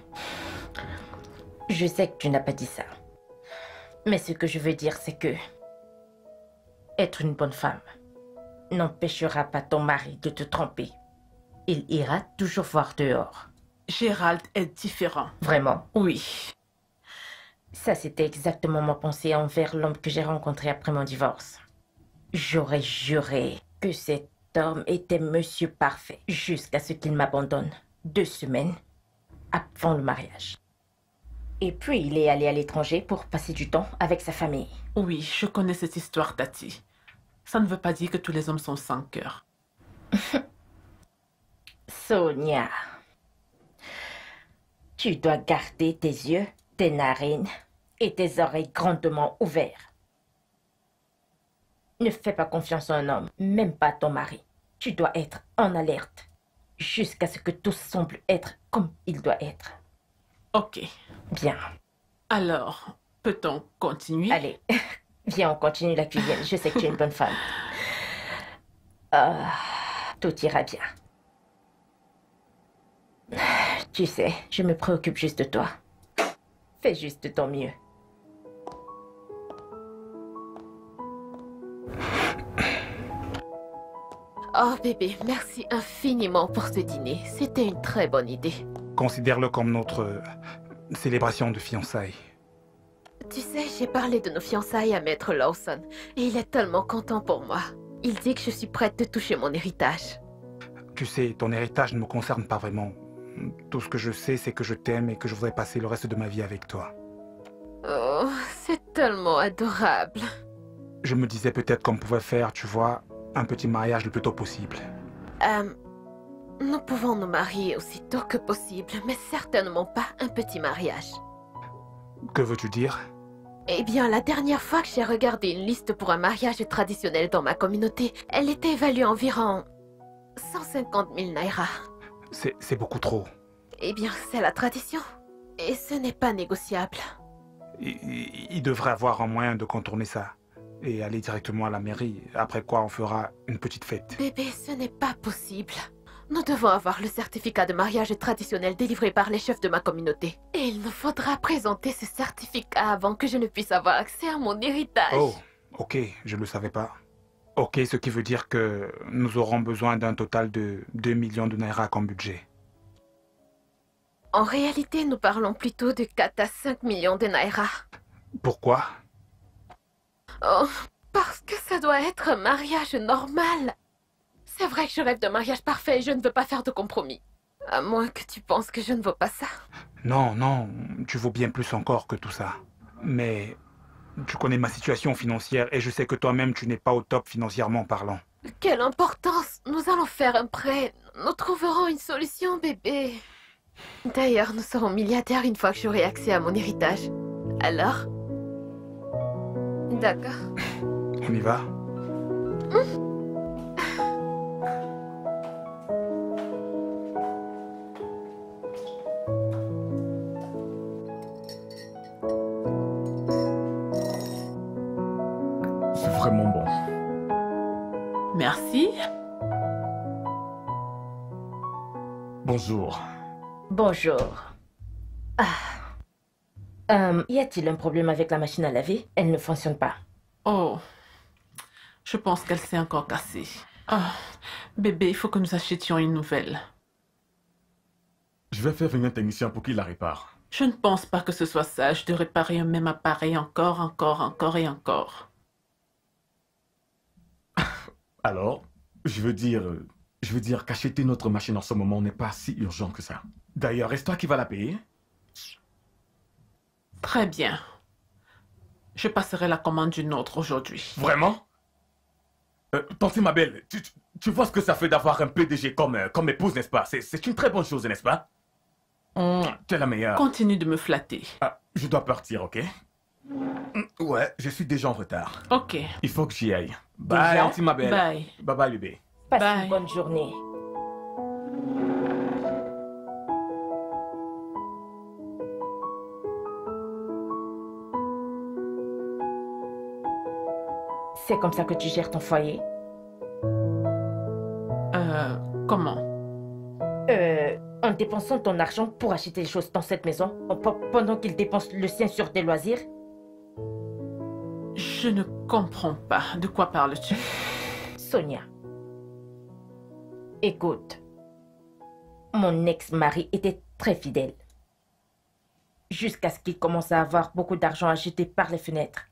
Je sais que tu n'as pas dit ça. Mais ce que je veux dire, c'est que être une bonne femme n'empêchera pas ton mari de te tromper. Il ira toujours voir dehors. Gérald est différent. Vraiment? Oui. Ça, c'était exactement ma pensée envers l'homme que j'ai rencontré après mon divorce. J'aurais juré que cet homme était monsieur parfait jusqu'à ce qu'il m'abandonne deux semaines avant le mariage. Et puis, il est allé à l'étranger pour passer du temps avec sa famille. Oui, je connais cette histoire, Tati. Ça ne veut pas dire que tous les hommes sont sans cœur. Sonia, tu dois garder tes yeux, tes narines et tes oreilles grandement ouverts. Ne fais pas confiance à un homme, même pas à ton mari. Tu dois être en alerte jusqu'à ce que tout semble être comme il doit être. Ok. Bien. Alors, peut-on continuer? Allez, viens, on continue la cuisine. Je sais que tu es une bonne femme. Ah, tout ira bien. Tu sais, je me préoccupe juste de toi. Fais juste de ton mieux. Oh bébé, merci infiniment pour ce dîner. C'était une très bonne idée. Considère-le comme notre euh, célébration de fiançailles. Tu sais, j'ai parlé de nos fiançailles à Maître Lawson et il est tellement content pour moi. Il dit que je suis prête de toucher mon héritage. Tu sais, ton héritage ne me concerne pas vraiment. Tout ce que je sais, c'est que je t'aime et que je voudrais passer le reste de ma vie avec toi. Oh, c'est tellement adorable. Je me disais peut-être qu'on pouvait faire, tu vois, un petit mariage le plus tôt possible. Euh, nous pouvons nous marier aussitôt que possible, mais certainement pas un petit mariage. Que veux-tu dire? Eh bien, la dernière fois que j'ai regardé une liste pour un mariage traditionnel dans ma communauté, elle était évaluée environ cent cinquante mille naira. C'est c'est beaucoup trop. Eh bien, c'est la tradition. Et ce n'est pas négociable. Il, il- il devrait avoir un moyen de contourner ça. Et aller directement à la mairie, après quoi on fera une petite fête. Bébé, ce n'est pas possible. Nous devons avoir le certificat de mariage traditionnel délivré par les chefs de ma communauté. Et il nous faudra présenter ce certificat avant que je ne puisse avoir accès à mon héritage. Oh, ok, je ne le savais pas. Ok, ce qui veut dire que nous aurons besoin d'un total de deux millions de naira comme budget. En réalité, nous parlons plutôt de quatre à cinq millions de naira. Pourquoi? Oh, parce que ça doit être un mariage normal. C'est vrai que je rêve d'un mariage parfait et je ne veux pas faire de compromis. À moins que tu penses que je ne vaux pas ça. Non, non, tu vaux bien plus encore que tout ça. Mais tu connais ma situation financière et je sais que toi-même tu n'es pas au top financièrement parlant. Quelle importance! Nous allons faire un prêt. Nous trouverons une solution, bébé. D'ailleurs, nous serons milliardaires une fois que j'aurai accès à mon héritage. Alors? D'accord. On y va? C'est vraiment bon. Merci. Bonjour. Bonjour. Ah. Euh, y a-t-il un problème avec la machine à laver? Elle ne fonctionne pas. Oh, je pense qu'elle s'est encore cassée. Ah, bébé, il faut que nous achetions une nouvelle. Je vais faire venir un technicien pour qu'il la répare. Je ne pense pas que ce soit sage de réparer un même appareil encore, encore, encore et encore. Alors, je veux dire... euh, Je veux dire qu'acheter notre machine en ce moment n'est pas si urgent que ça. D'ailleurs, est-ce toi qui vas la payer? Très bien. Je passerai la commande d'une autre aujourd'hui. Vraiment? euh, Tante ma belle, tu, tu, tu vois ce que ça fait d'avoir un P D G comme, euh, comme épouse, n'est-ce pas? C'est c'est une très bonne chose, n'est-ce pas? Mmh, tu es la meilleure. Continue de me flatter. Ah, je dois partir, ok? Mm, Ouais, je suis déjà en retard. Ok. Il faut que j'y aille. Bye, Déjà? Auntie ma belle. Bye. Bye bye, bébé. Passe Bye. une bonne journée. C'est comme ça que tu gères ton foyer? Euh, comment? Euh, en dépensant ton argent pour acheter les choses dans cette maison, en- pe- pendant qu'il dépense le sien sur des loisirs? Je ne comprends pas. De quoi parles-tu? Sonia, écoute, mon ex-mari était très fidèle. Jusqu'à ce qu'il commence à avoir beaucoup d'argent à jeter par les fenêtres.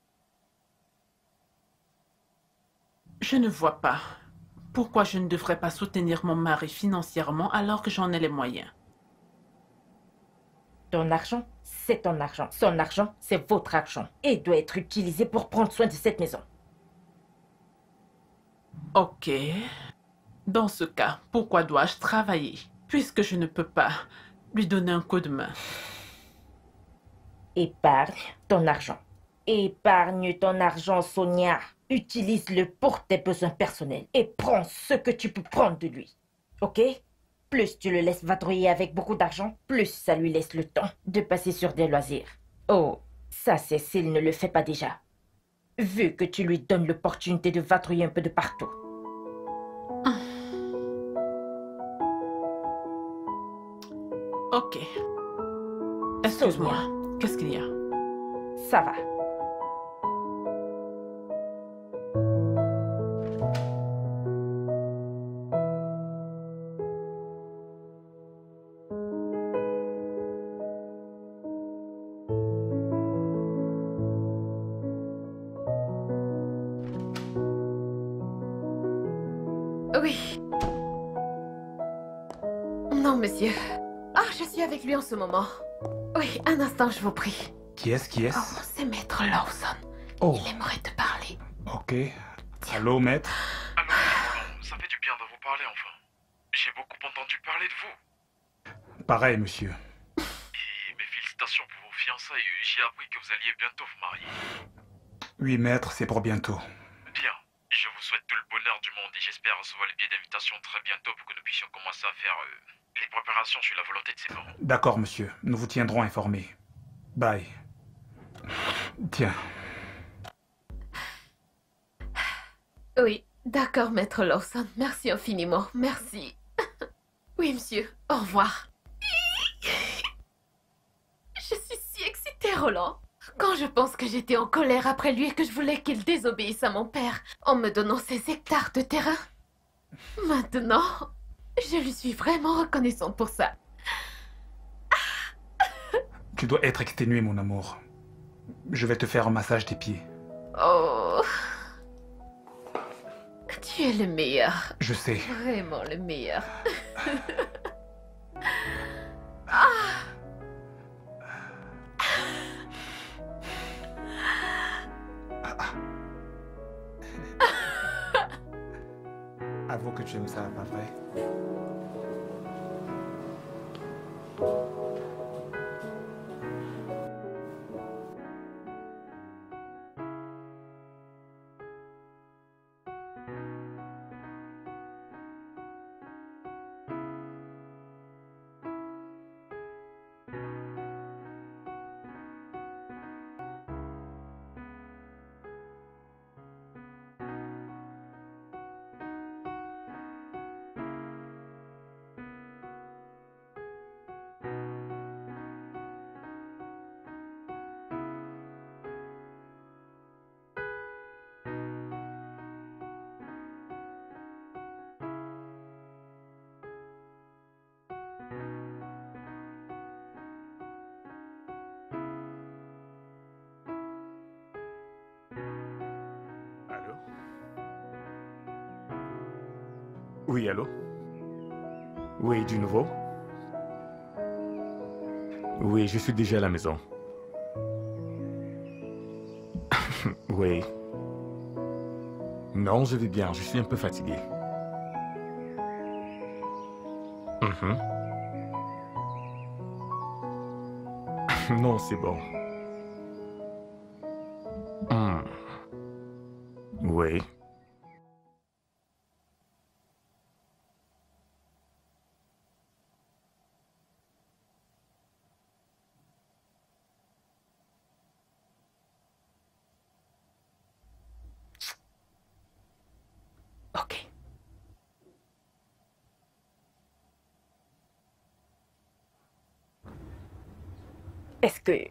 Je ne vois pas. Pourquoi je ne devrais pas soutenir mon mari financièrement alors que j'en ai les moyens? Ton argent, c'est ton argent. Son argent, c'est votre argent. Et il doit être utilisé pour prendre soin de cette maison. Ok. Dans ce cas, pourquoi dois-je travailler puisque je ne peux pas lui donner un coup de main? Épargne ton argent. Épargne ton argent, Sonia. Utilise-le pour tes besoins personnels. Et prends ce que tu peux prendre de lui. Ok? Plus tu le laisses vadrouiller avec beaucoup d'argent, plus ça lui laisse le temps de passer sur des loisirs. Oh, ça c'est s'il ne le fait pas déjà. Vu que tu lui donnes l'opportunité de vadrouiller un peu de partout. Ok. Excuse-moi. Qu'est-ce qu'il y a? Ça va. Oui. Non, monsieur. Ah, je suis avec lui en ce moment. Oui, un instant, je vous prie. Qui est-ce, qui est-ce? Oh, c'est Maître Lawson. Oh, Il aimerait te parler. ok. Allô, maître? Alors, Roland, ça fait du bien de vous parler enfin. J'ai beaucoup entendu parler de vous. Pareil, monsieur. Et mes félicitations pour vos fiançailles. J'ai appris que vous alliez bientôt vous marier. Oui, maître, c'est pour bientôt. Bien. Je vous souhaite tout le bonheur du monde et j'espère recevoir les billets d'invitation très bientôt pour que nous puissions commencer à faire euh, les préparations sur la volonté de ses parents. D'accord, monsieur. Nous vous tiendrons informés. Bye. Tiens. Oui, d'accord, Maître Lawson. Merci infiniment. Merci. Oui, monsieur. Au revoir. Je suis si excitée, Roland. Quand je pense que j'étais en colère après lui et que je voulais qu'il désobéisse à mon père en me donnant ces hectares de terrain. Maintenant, je lui suis vraiment reconnaissante pour ça. Tu dois être exténué, mon amour. Je vais te faire un massage des pieds. Oh. Tu es le meilleur. Je sais. Vraiment le meilleur. Avoue que tu aimes ça, pas vrai? Oui, allô? Oui, du nouveau? Oui, je suis déjà à la maison. Oui. Non, je vais bien, je suis un peu fatigué. Mhm. Non, c'est bon. Hmm. Oui. Ok. Est-ce que...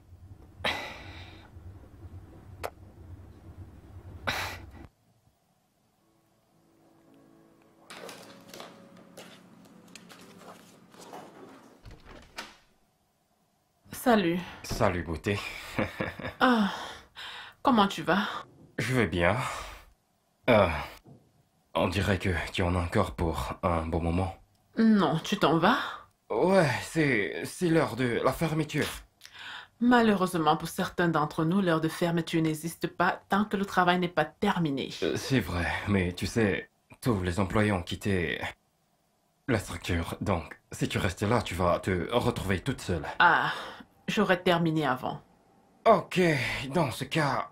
Salut. Salut, beauté. Ah, comment tu vas? Je vais bien. Euh, on dirait que tu en as encore pour un bon moment. Non, tu t'en vas? Ouais, c'est c'est l'heure de la fermeture. Malheureusement, pour certains d'entre nous, l'heure de fermeture n'existe pas tant que le travail n'est pas terminé. Euh, C'est vrai, mais tu sais, tous les employés ont quitté la structure. Donc, si tu restes là, tu vas te retrouver toute seule. Ah, j'aurais terminé avant. Ok, dans ce cas,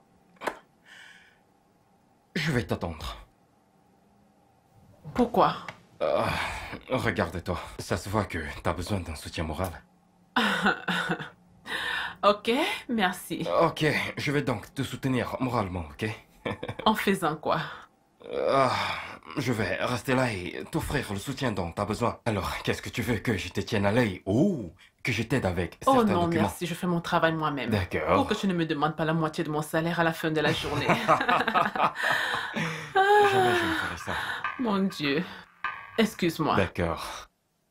je vais t'attendre. Pourquoi? Euh, regarde-toi, ça se voit que t'as besoin d'un soutien moral. Ok, merci. Ok, je vais donc te soutenir moralement, ok? En faisant quoi? Ah, je vais rester là et t'offrir le soutien dont t'as besoin. Alors, qu'est-ce que tu veux, que je te tienne à l'œil ou que je t'aide avec Oh certains non, documents? merci, je fais mon travail moi-même. D'accord. Pour que tu ne me demandes pas la moitié de mon salaire à la fin de la journée. Jamais je ne ferai ça. Mon Dieu. Excuse-moi. D'accord.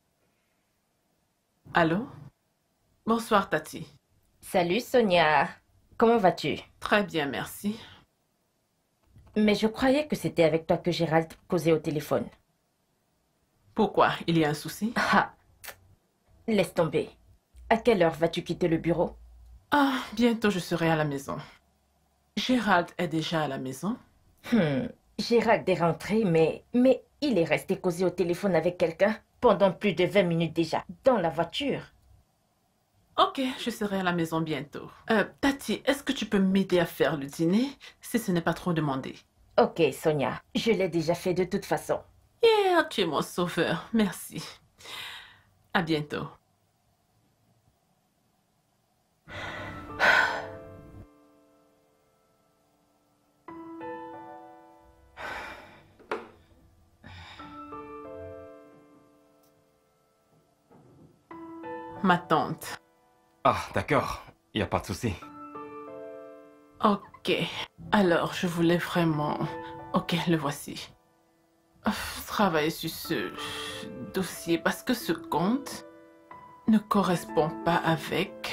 Allô? Bonsoir, Tati. Salut Sonia. Comment vas-tu? Très bien, merci. Mais je croyais que c'était avec toi que Gérald causait au téléphone. Pourquoi? Il y a un souci? Ah, laisse tomber. À quelle heure vas-tu quitter le bureau? Ah, bientôt je serai à la maison. Gérald est déjà à la maison? Hmm, Gérald est rentré, mais... Mais il est resté causer au téléphone avec quelqu'un pendant plus de vingt minutes déjà, dans la voiture. Ok, je serai à la maison bientôt. Euh, Tati, est-ce que tu peux m'aider à faire le dîner, si ce n'est pas trop demandé? Ok, Sonia, je l'ai déjà fait de toute façon. Yeah, tu es mon sauveur, merci. À bientôt. Ma tante. Ah, d'accord. Y a pas de souci. Ok. Alors, je voulais vraiment... Ok, le voici. Ouf, travailler sur ce dossier parce que ce compte ne correspond pas avec...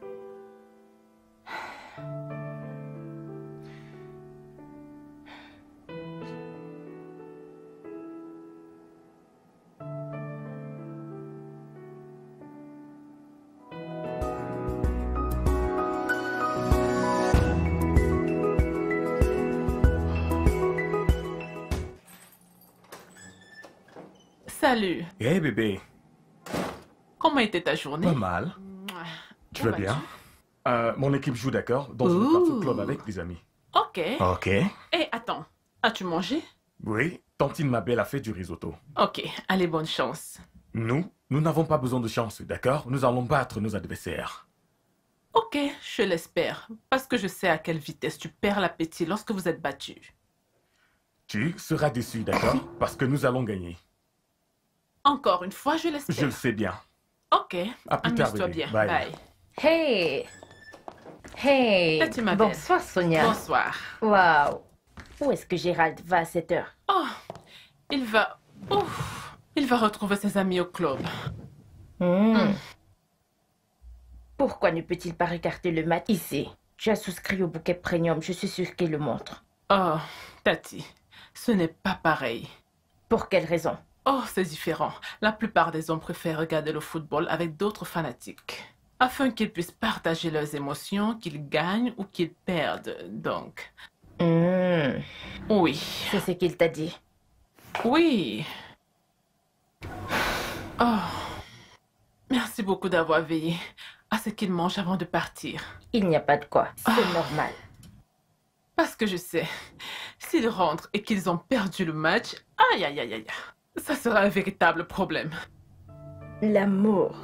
Salut. Hé, bébé. Comment était ta journée? Pas mal. Tu Où vas vas-tu? bien? Euh, mon équipe joue, d'accord? Dans une Ouh. partie club avec des amis. Ok. Ok. Et attends, as-tu mangé? Oui, Tantine ma belle a fait du risotto. Ok, allez, bonne chance. Nous, nous n'avons pas besoin de chance, d'accord? Nous allons battre nos adversaires. Ok, je l'espère, parce que je sais à quelle vitesse tu perds l'appétit lorsque vous êtes battu. Tu seras déçu, d'accord? Parce que nous allons gagner. Encore une fois, je Je le l'espère. sais bien. Ok, À plus tard, amuse-toi bébé. bien. Bye. Bye. Hey! Hey! Tati, ma belle. Bonsoir, Sonia. Bonsoir. Waouh! Où est-ce que Gérald va à cette heure? Oh, il va... Ouf, il va retrouver ses amis au club. Hmm. Pourquoi ne peut-il pas regarder le match ici? Tu as souscrit au bouquet premium, je suis sûre qu'il le montre. Oh, Tati, ce n'est pas pareil. Pour quelle raison? Oh, c'est différent. La plupart des hommes préfèrent regarder le football avec d'autres fanatiques, afin qu'ils puissent partager leurs émotions, qu'ils gagnent ou qu'ils perdent, donc... Hmm, Oui. c'est ce qu'il t'a dit. Oui. Oh. Merci beaucoup d'avoir veillé à ce qu'ils mangent avant de partir. Il n'y a pas de quoi, c'est Ah. normal. Parce que je sais, s'ils rentrent et qu'ils ont perdu le match, aïe aïe aïe aïe, ça sera un véritable problème. L'amour.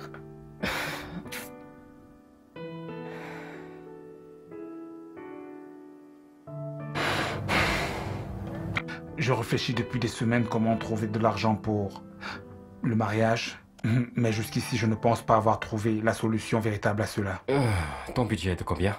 Je réfléchis depuis des semaines comment trouver de l'argent pour le mariage. Mais jusqu'ici, je ne pense pas avoir trouvé la solution véritable à cela. Euh, ton budget est de combien?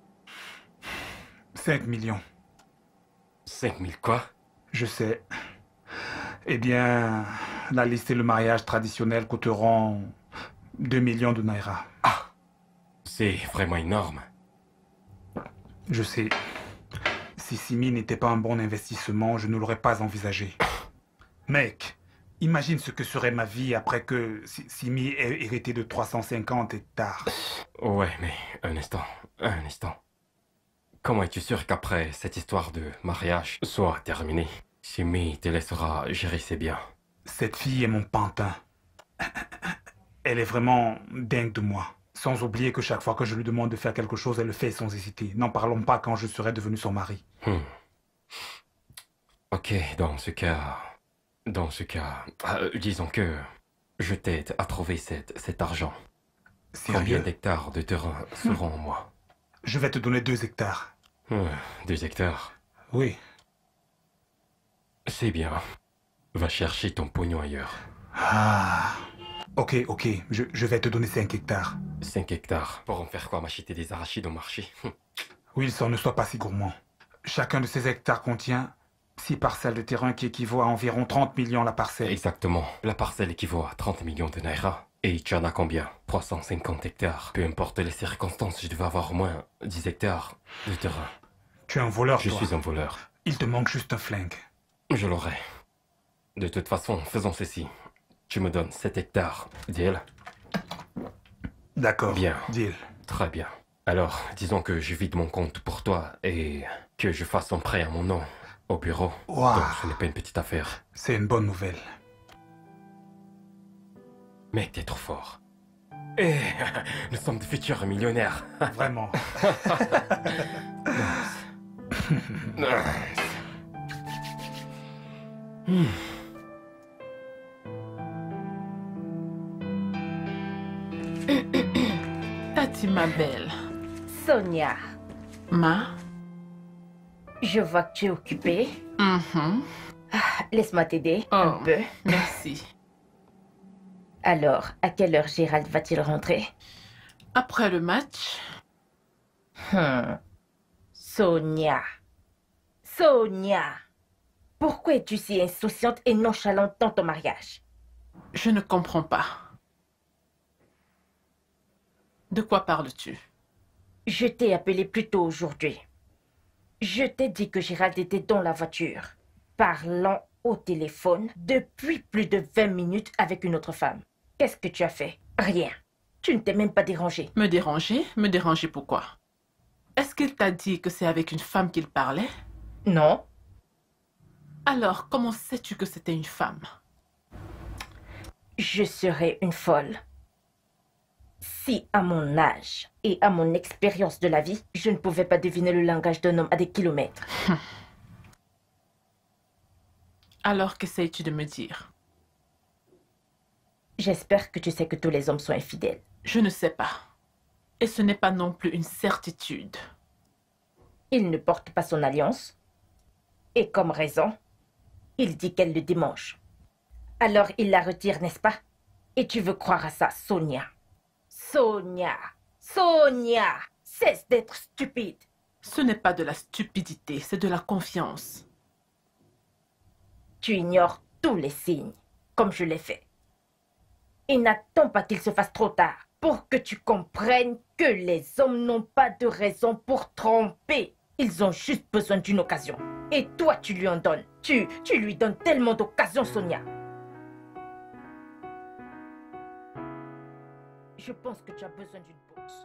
cinq millions. cinq mille quoi? Je sais. Eh bien, la liste et le mariage traditionnel coûteront deux millions de naira. Ah, c'est vraiment énorme. Je sais. Si Simi n'était pas un bon investissement, je ne l'aurais pas envisagé. Mec, imagine ce que serait ma vie après que Si- Simi ait hérité de trois cent cinquante hectares. Ouais, mais un instant, un instant. Comment es-tu sûr qu'après cette histoire de mariage soit terminée, Simi te laissera gérer ses biens? Cette fille est mon pantin. Elle est vraiment dingue de moi. Sans oublier que chaque fois que je lui demande de faire quelque chose, elle le fait sans hésiter. N'en parlons pas quand je serai devenu son mari. Hmm. Ok, dans ce cas... Dans ce cas... euh, disons que... Je t'aide à trouver cette, cet argent. Combien Sérieux? d'hectares de terrain seront en moi? Je vais te donner deux hectares. Euh, Deux hectares. Oui. C'est bien. Va chercher ton pognon ailleurs. Ah. Ok, ok. Je, je vais te donner cinq hectares. Cinq hectares. Pour en faire quoi? M'acheter des arachides au marché? Wilson, ne sois pas si gourmand. Chacun de ces hectares contient six parcelles de terrain qui équivaut à environ trente millions la parcelle. Exactement. La parcelle équivaut à trente millions de naira. Et tu en as combien? trois cent cinquante hectares. Peu importe les circonstances, je devais avoir au moins dix hectares de terrain. Tu es un voleur, Je toi. suis un voleur. Il te manque juste un flingue. Je l'aurai. De toute façon, faisons ceci. Tu me donnes sept hectares. Deal? D'accord. Bien. Deal. Très bien. Alors, disons que je vide mon compte pour toi et que je fasse un prêt à mon nom au bureau. Wow. Donc, ce n'est pas une petite affaire. C'est une bonne nouvelle. Mec, t'es trop fort. Et nous sommes de futurs millionnaires. Vraiment. Hmm. Tati, ma belle. Sonia, Ma? je vois que tu es occupée. Mhm. Laisse-moi t'aider un Oh. peu. Merci. Alors, à quelle heure Gérald va-t-il rentrer? Après le match, Hmm. Sonia. Sonia. Pourquoi es-tu si insouciante et nonchalante dans ton mariage? je ne comprends pas. De quoi parles-tu? Je t'ai appelé plus tôt aujourd'hui. Je t'ai dit que Gérald était dans la voiture, parlant au téléphone depuis plus de vingt minutes avec une autre femme. Qu'est-ce que tu as fait? Rien. Tu ne t'es même pas dérangé. Me déranger? Me déranger pourquoi? Est-ce qu'il t'a dit que c'est avec une femme qu'il parlait? Non. Alors, comment sais-tu que c'était une femme? Je serais une folle si, à mon âge et à mon expérience de la vie, je ne pouvais pas deviner le langage d'un homme à des kilomètres. Alors, qu'essayes-tu de me dire? J'espère que tu sais que tous les hommes sont infidèles. Je ne sais pas. Et ce n'est pas non plus une certitude. Il ne porte pas son alliance. Et comme raison, il dit qu'elle le démange. Alors il la retire, n'est-ce pas? Et tu veux croire à ça, Sonia? Sonia! Sonia! Cesse d'être stupide! Ce n'est pas de la stupidité, c'est de la confiance. Tu ignores tous les signes, comme je l'ai fait. Et n'attends pas qu'il se fasse trop tard pour que tu comprennes que les hommes n'ont pas de raison pour tromper. Ils ont juste besoin d'une occasion. Et toi, tu lui en donnes. Tu, tu lui donnes tellement d'occasions, Sonia. Je pense que tu as besoin d'une pause.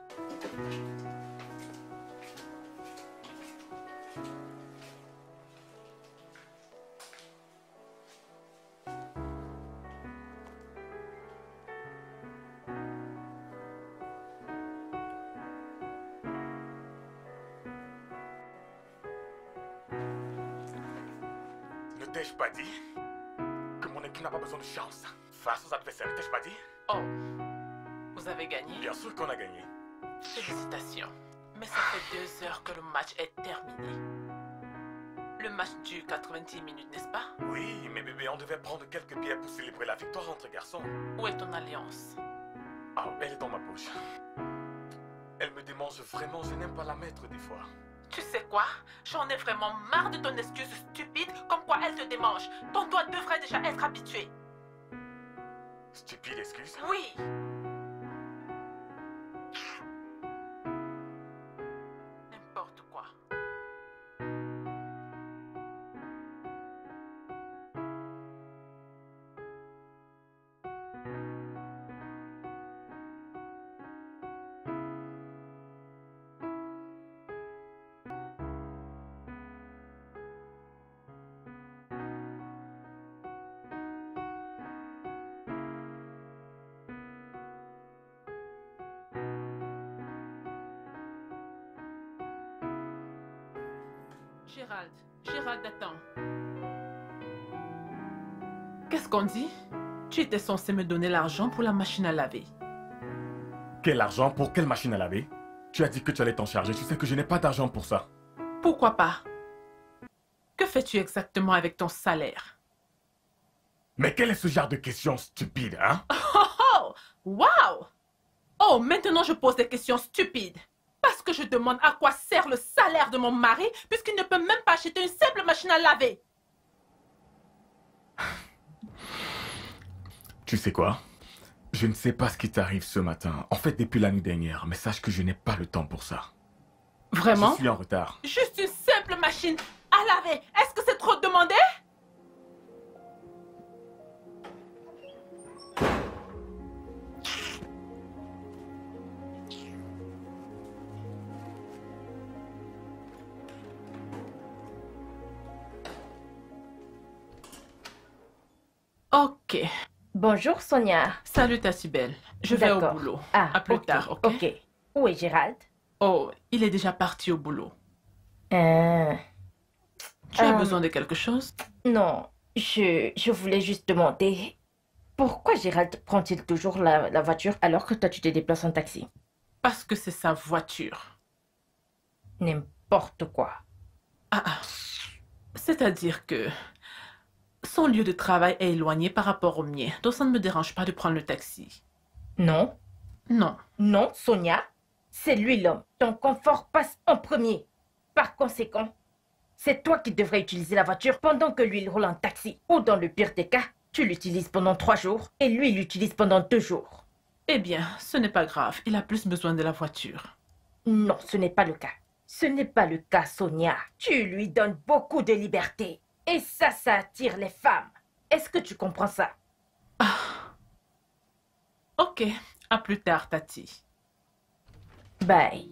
Ne t'ai-je pas dit que mon équipe n'a pas besoin de chance face aux adversaires? Ne t'ai-je pas dit? Oh, vous avez gagné? Bien sûr qu'on a gagné. Félicitations. Mais ça fait deux heures que le match est terminé. Le match dure quatre-vingt-dix minutes, n'est-ce pas? Oui, mais bébé, on devait prendre quelques bières pour célébrer la victoire entre garçons. Où est ton alliance? Ah, elle est dans ma poche. Elle me démange vraiment, je n'aime pas la mettre des fois. Tu sais quoi? J'en ai vraiment marre de ton excuse stupide comme quoi elle te démange. Ton doigt devrait déjà être habitué. Stupide excuse? Oui. N'importe quoi. Gérald, Gérald, attends. Qu'est-ce qu'on dit? Tu étais censé me donner l'argent pour la machine à laver. Quel argent pour quelle machine à laver? Tu as dit que tu allais t'en charger, tu sais que je n'ai pas d'argent pour ça. Pourquoi pas? Que fais-tu exactement avec ton salaire? Mais quel est ce genre de question stupide, hein? Oh, oh! Wow! Oh, maintenant je pose des questions stupides. Parce que je demande à quoi sert le salaire de mon mari puisqu'il ne peut même pas acheter une simple machine à laver. Tu sais quoi? Je ne sais pas ce qui t'arrive ce matin. En fait, depuis la nuit dernière, mais sache que je n'ai pas le temps pour ça. Vraiment? Je suis en retard. Juste une simple machine à laver. Est-ce que c'est trop demandé? Ok. Bonjour Sonia. Salut ta si belle. Je vais au D'accord. boulot. Ah, À plus ok, tard, ok? Ok. Où est Gérald? Oh, il est déjà parti au boulot. Euh, Tu as Euh, besoin de quelque chose? non, je, je voulais juste demander pourquoi Gérald prend-il toujours la, la voiture alors que toi tu te déplaces en taxi? Parce que c'est sa voiture. N'importe quoi. Ah, ah. C'est-à-dire que son lieu de travail est éloigné par rapport au mien, donc ça ne me dérange pas de prendre le taxi. Non, Non. non, Sonia, c'est lui l'homme. Ton confort passe en premier. Par conséquent, c'est toi qui devrais utiliser la voiture pendant que lui il roule en taxi. Ou dans le pire des cas, tu l'utilises pendant trois jours et lui il l'utilise pendant deux jours. Eh bien, ce n'est pas grave, il a plus besoin de la voiture. Non, ce n'est pas le cas. Ce n'est pas le cas, Sonia. Tu lui donnes beaucoup de liberté. Et ça, ça attire les femmes. Est-ce que tu comprends ça? Ok, à plus tard, Tati. Bye.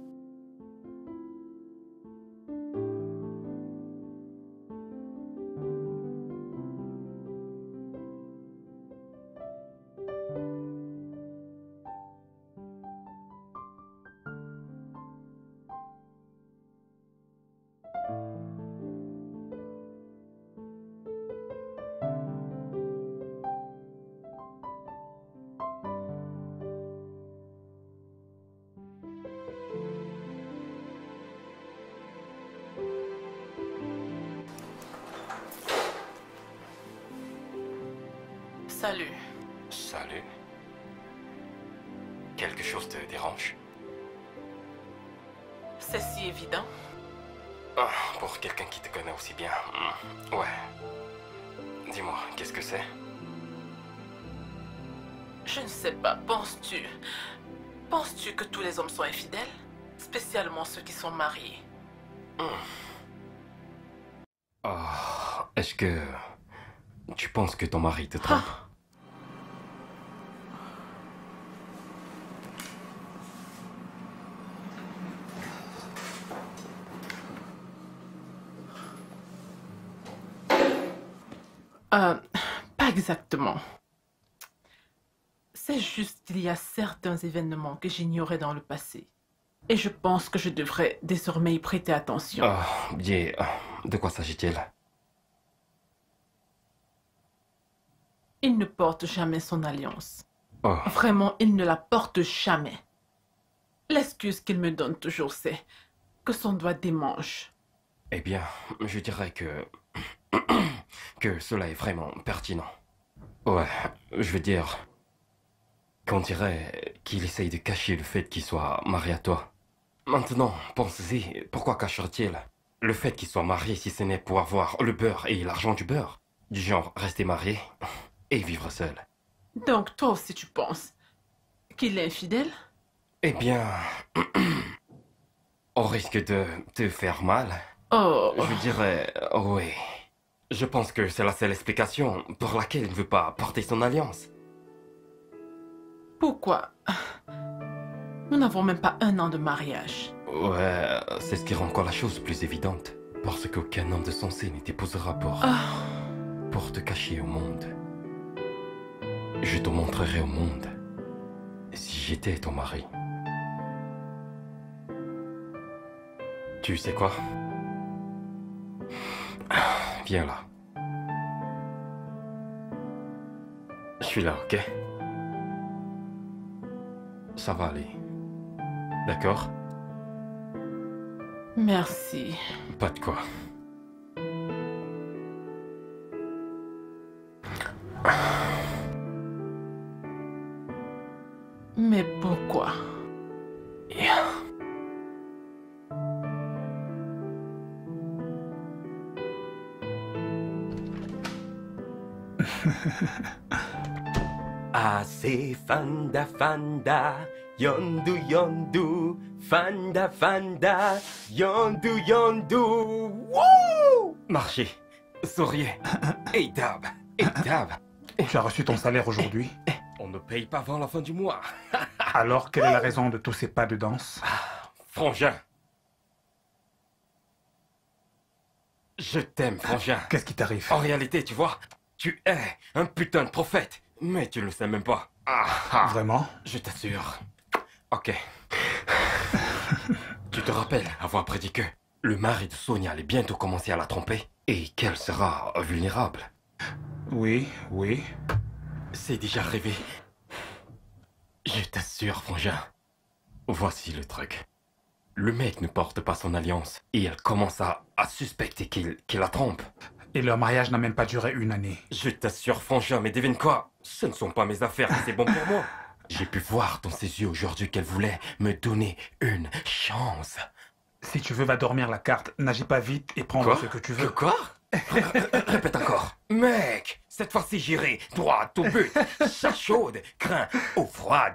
Salut. Salut. Quelque chose te dérange? C'est si évident. Ah, pour quelqu'un qui te connaît aussi bien. hmm, Ouais. Dis-moi, qu'est-ce que c'est? Je ne sais pas, penses-tu... Penses-tu que tous les hommes sont infidèles? Spécialement ceux qui sont mariés. Ah, est-ce que tu penses que ton mari te trompe? Euh, pas exactement. C'est juste qu'il y a certains événements que j'ignorais dans le passé. Et je pense que je devrais désormais y prêter attention. Ah, bien, de quoi s'agit-il? Il ne porte jamais son alliance. Oh. Vraiment, il ne la porte jamais. L'excuse qu'il me donne toujours, c'est que son doigt démange. Eh bien, je dirais que... que cela est vraiment pertinent. Ouais, je veux dire... qu'on dirait qu'il essaye de cacher le fait qu'il soit marié à toi. Maintenant, pensez-y, pourquoi cacherait-il le fait qu'il soit marié si ce n'est pour avoir le beurre et l'argent du beurre? Du genre, rester marié et vivre seul. Donc, toi aussi, tu penses qu'il est infidèle? Eh bien... au risque de te faire mal, Oh, je dirais oui. Je pense que c'est la seule explication pour laquelle il ne veut pas porter son alliance. pourquoi? Nous n'avons même pas un an de mariage. Ouais, c'est ce qui rend encore la chose plus évidente. Parce qu'aucun homme de son sein ne t'épousera pour... Ah, pour te cacher au monde. Je te montrerai au monde si j'étais ton mari. Tu sais quoi? Viens là. Je suis là, ok? Ça va aller. D'accord? merci. Pas de quoi. Mais pourquoi? Ase fanda fanda, yondu yondu, fanda fanda, yondu yondu. Wouh! Marchez, souriez, et dab, et dab. Tu as reçu ton salaire aujourd'hui. On ne paye pas avant la fin du mois. Alors, quelle est la raison de tous ces pas de danse? Frangin. Je t'aime, Frangin. Qu'est-ce qui t'arrive? En réalité, tu vois, tu es un putain de prophète. Mais tu ne le sais même pas. Ah, ah. Vraiment? Je t'assure. Ok. Tu te rappelles avoir prédit que le mari de Sonia allait bientôt commencer à la tromper et qu'elle sera vulnérable? Oui, oui. C'est déjà arrivé. Je t'assure, Frangin. Voici le truc. Le mec ne porte pas son alliance et elle commence à, à suspecter qu'il qu'il la trompe. Et leur mariage n'a même pas duré une année. Je t'assure, Frangin, mais devine quoi? Ce ne sont pas mes affaires, c'est bon pour moi. J'ai pu voir dans ses yeux aujourd'hui qu'elle voulait me donner une chance. Si tu veux, va dormir la carte. N'agis pas vite et prends Quoi? ce que tu Que veux. quoi? Répète encore. Mec, cette fois-ci j'irai droit au but. Chat chaude, craint eau froide.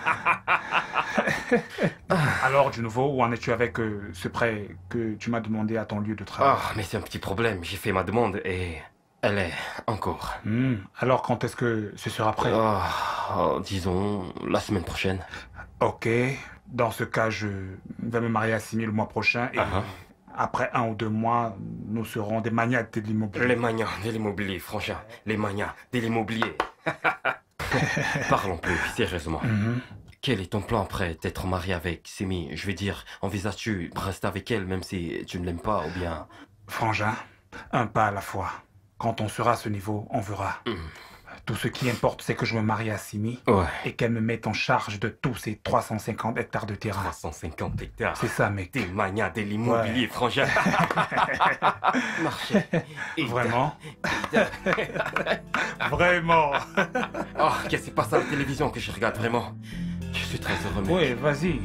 Alors, du nouveau, où en es-tu avec euh, ce prêt que tu m'as demandé à ton lieu de travail? Ah, mais c'est un petit problème. J'ai fait ma demande et elle est en cours. Hmm, Alors, quand est-ce que ce sera prêt? Ah, disons la semaine prochaine. Ok. Dans ce cas, je vais me marier à Simi le mois prochain et Ah, ah. après un ou deux mois, nous serons des maniaques de l'immobilier. Les manias de l'immobilier, Frangin. Les manias de l'immobilier. Parlons plus sérieusement. Mhm. Quel est ton plan après t'être marié avec Simi? Je veux dire, envisages-tu de rester avec elle même si tu ne l'aimes pas ou bien... Frangin, un pas à la fois. Quand on sera à ce niveau, on verra. Mm. Tout ce qui importe, c'est que je me marie à Simi Ouais. et qu'elle me mette en charge de tous ces trois cent cinquante hectares de terrain. trois cent cinquante hectares. C'est ça, mec. Des manias de l'immobilier, Frangin. Marché. Et Vraiment? da- Vraiment? Oh, qu'est-ce qui se passe à la télévision que je regarde vraiment? Je suis très heureux, mec. Oui, vas-y.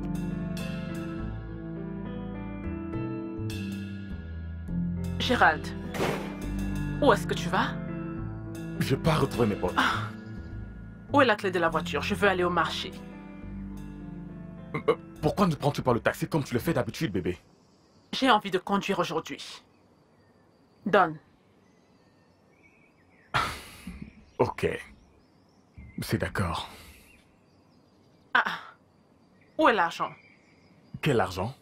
Gérald, où est-ce que tu vas? Je pars retrouver mes potes. Où est la clé de la voiture? Je veux aller au marché. Euh, Pourquoi ne prends-tu pas le taxi comme tu le fais d'habitude, bébé? J'ai envie de conduire aujourd'hui. Donne. Ok. C'est d'accord. Ah, où est l'argent? Quel argent?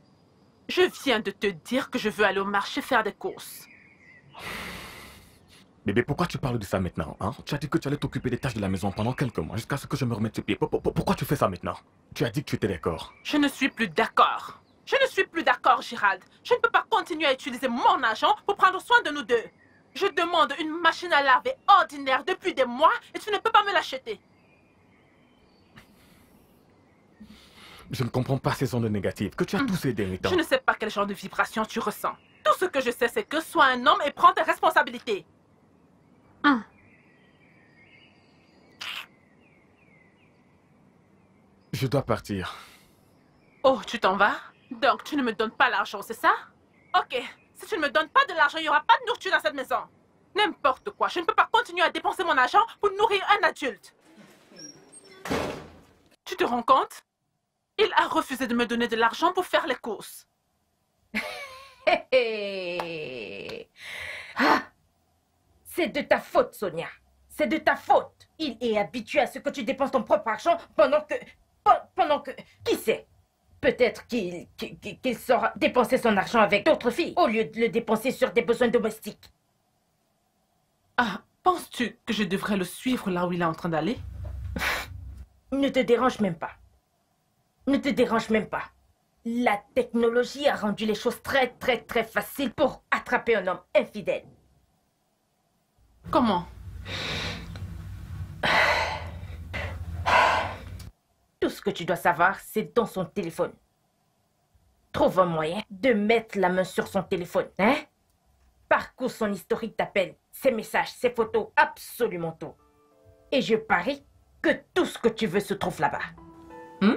Je viens de te dire que je veux aller au marché faire des courses. Bébé, pourquoi tu parles de ça maintenant, hein? Tu as dit que tu allais t'occuper des tâches de la maison pendant quelques mois, jusqu'à ce que je me remette sur pied. Pour- pour- Pourquoi tu fais ça maintenant? Tu as dit que tu étais d'accord. Je ne suis plus d'accord. Je ne suis plus d'accord, Gérald. Je ne peux pas continuer à utiliser mon argent pour prendre soin de nous deux. Je demande une machine à laver ordinaire depuis des mois et tu ne peux pas me l'acheter. Je ne comprends pas ces ondes négatives que tu as tous ces derniers temps. Je ne sais pas quel genre de vibration tu ressens. Tout ce que je sais, c'est que sois un homme et prends tes responsabilités. Hum. Je dois partir. Oh, tu t'en vas? Donc, tu ne me donnes pas l'argent, c'est ça? Ok, si tu ne me donnes pas de l'argent, il n'y aura pas de nourriture dans cette maison. N'importe quoi, je ne peux pas continuer à dépenser mon argent pour nourrir un adulte. Tu te rends compte? Il a refusé de me donner de l'argent pour faire les courses. Hé hé. Ah! C'est de ta faute, Sonia. C'est de ta faute. Il est habitué à ce que tu dépenses ton propre argent pendant que... Pendant que... Qui sait? Peut-être qu'il qu'il qu'il saura dépenser son argent avec d'autres filles au lieu de le dépenser sur des besoins domestiques. Ah, penses-tu que je devrais le suivre là où il est en train d'aller? Ne te dérange même pas. Ne te dérange même pas. La technologie a rendu les choses très très très faciles pour attraper un homme infidèle. Comment? Tout ce que tu dois savoir, c'est dans son téléphone. Trouve un moyen de mettre la main sur son téléphone, hein? Parcours son historique d'appels, ses messages, ses photos, absolument tout. Et je parie que tout ce que tu veux se trouve là-bas. Hmm?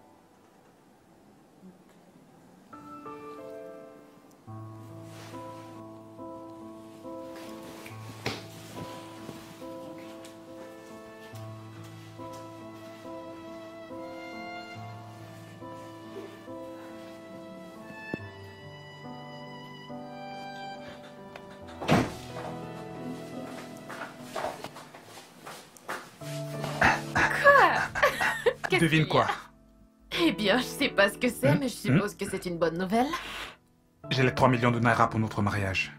Devine quoi? Eh bien, je sais pas ce que c'est, Hum, mais je suppose que c'est une bonne nouvelle. J'ai les trois millions de naira pour notre mariage.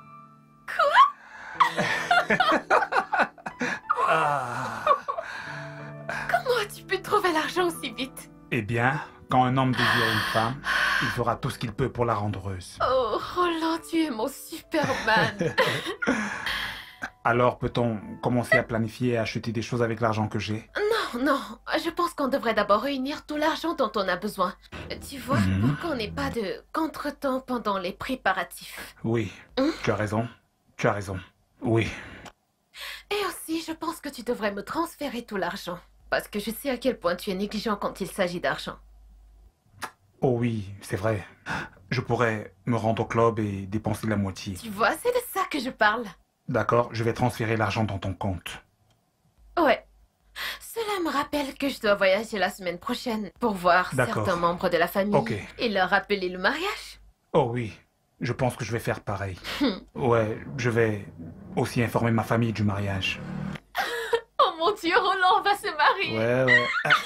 Ah. Comment as-tu pu trouver l'argent aussi vite? Eh bien, quand un homme désire une femme, il fera tout ce qu'il peut pour la rendre heureuse. Oh, Roland, tu es mon Superman. Alors peut-on commencer à planifier et acheter des choses avec l'argent que j'ai? Non, non, je pense qu'on devrait d'abord réunir tout l'argent dont on a besoin. Tu vois, Mhm. pour qu'on n'ait pas de contretemps pendant les préparatifs. Oui, Hein? tu as raison. Tu as raison. Oui. Et aussi, je pense que tu devrais me transférer tout l'argent. Parce que je sais à quel point tu es négligent quand il s'agit d'argent. Oh oui, c'est vrai. Je pourrais me rendre au club et dépenser la moitié. Tu vois, c'est de ça que je parle. D'accord, je vais transférer l'argent dans ton compte. Ouais. Cela me rappelle que je dois voyager la semaine prochaine pour voir D'accord. certains membres de la famille Ok. et leur rappeler le mariage. Oh oui, je pense que je vais faire pareil. Ouais, je vais aussi informer ma famille du mariage. Oh mon Dieu, Roland, on va se marier. Ouais, ouais.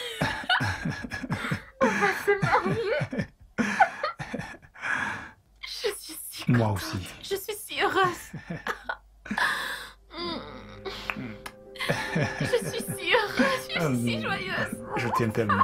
On va se marier. Je suis si Moi contente. aussi. Je suis si heureuse. Mm. Je suis si heureuse, je suis si joyeuse. Je tiens tellement.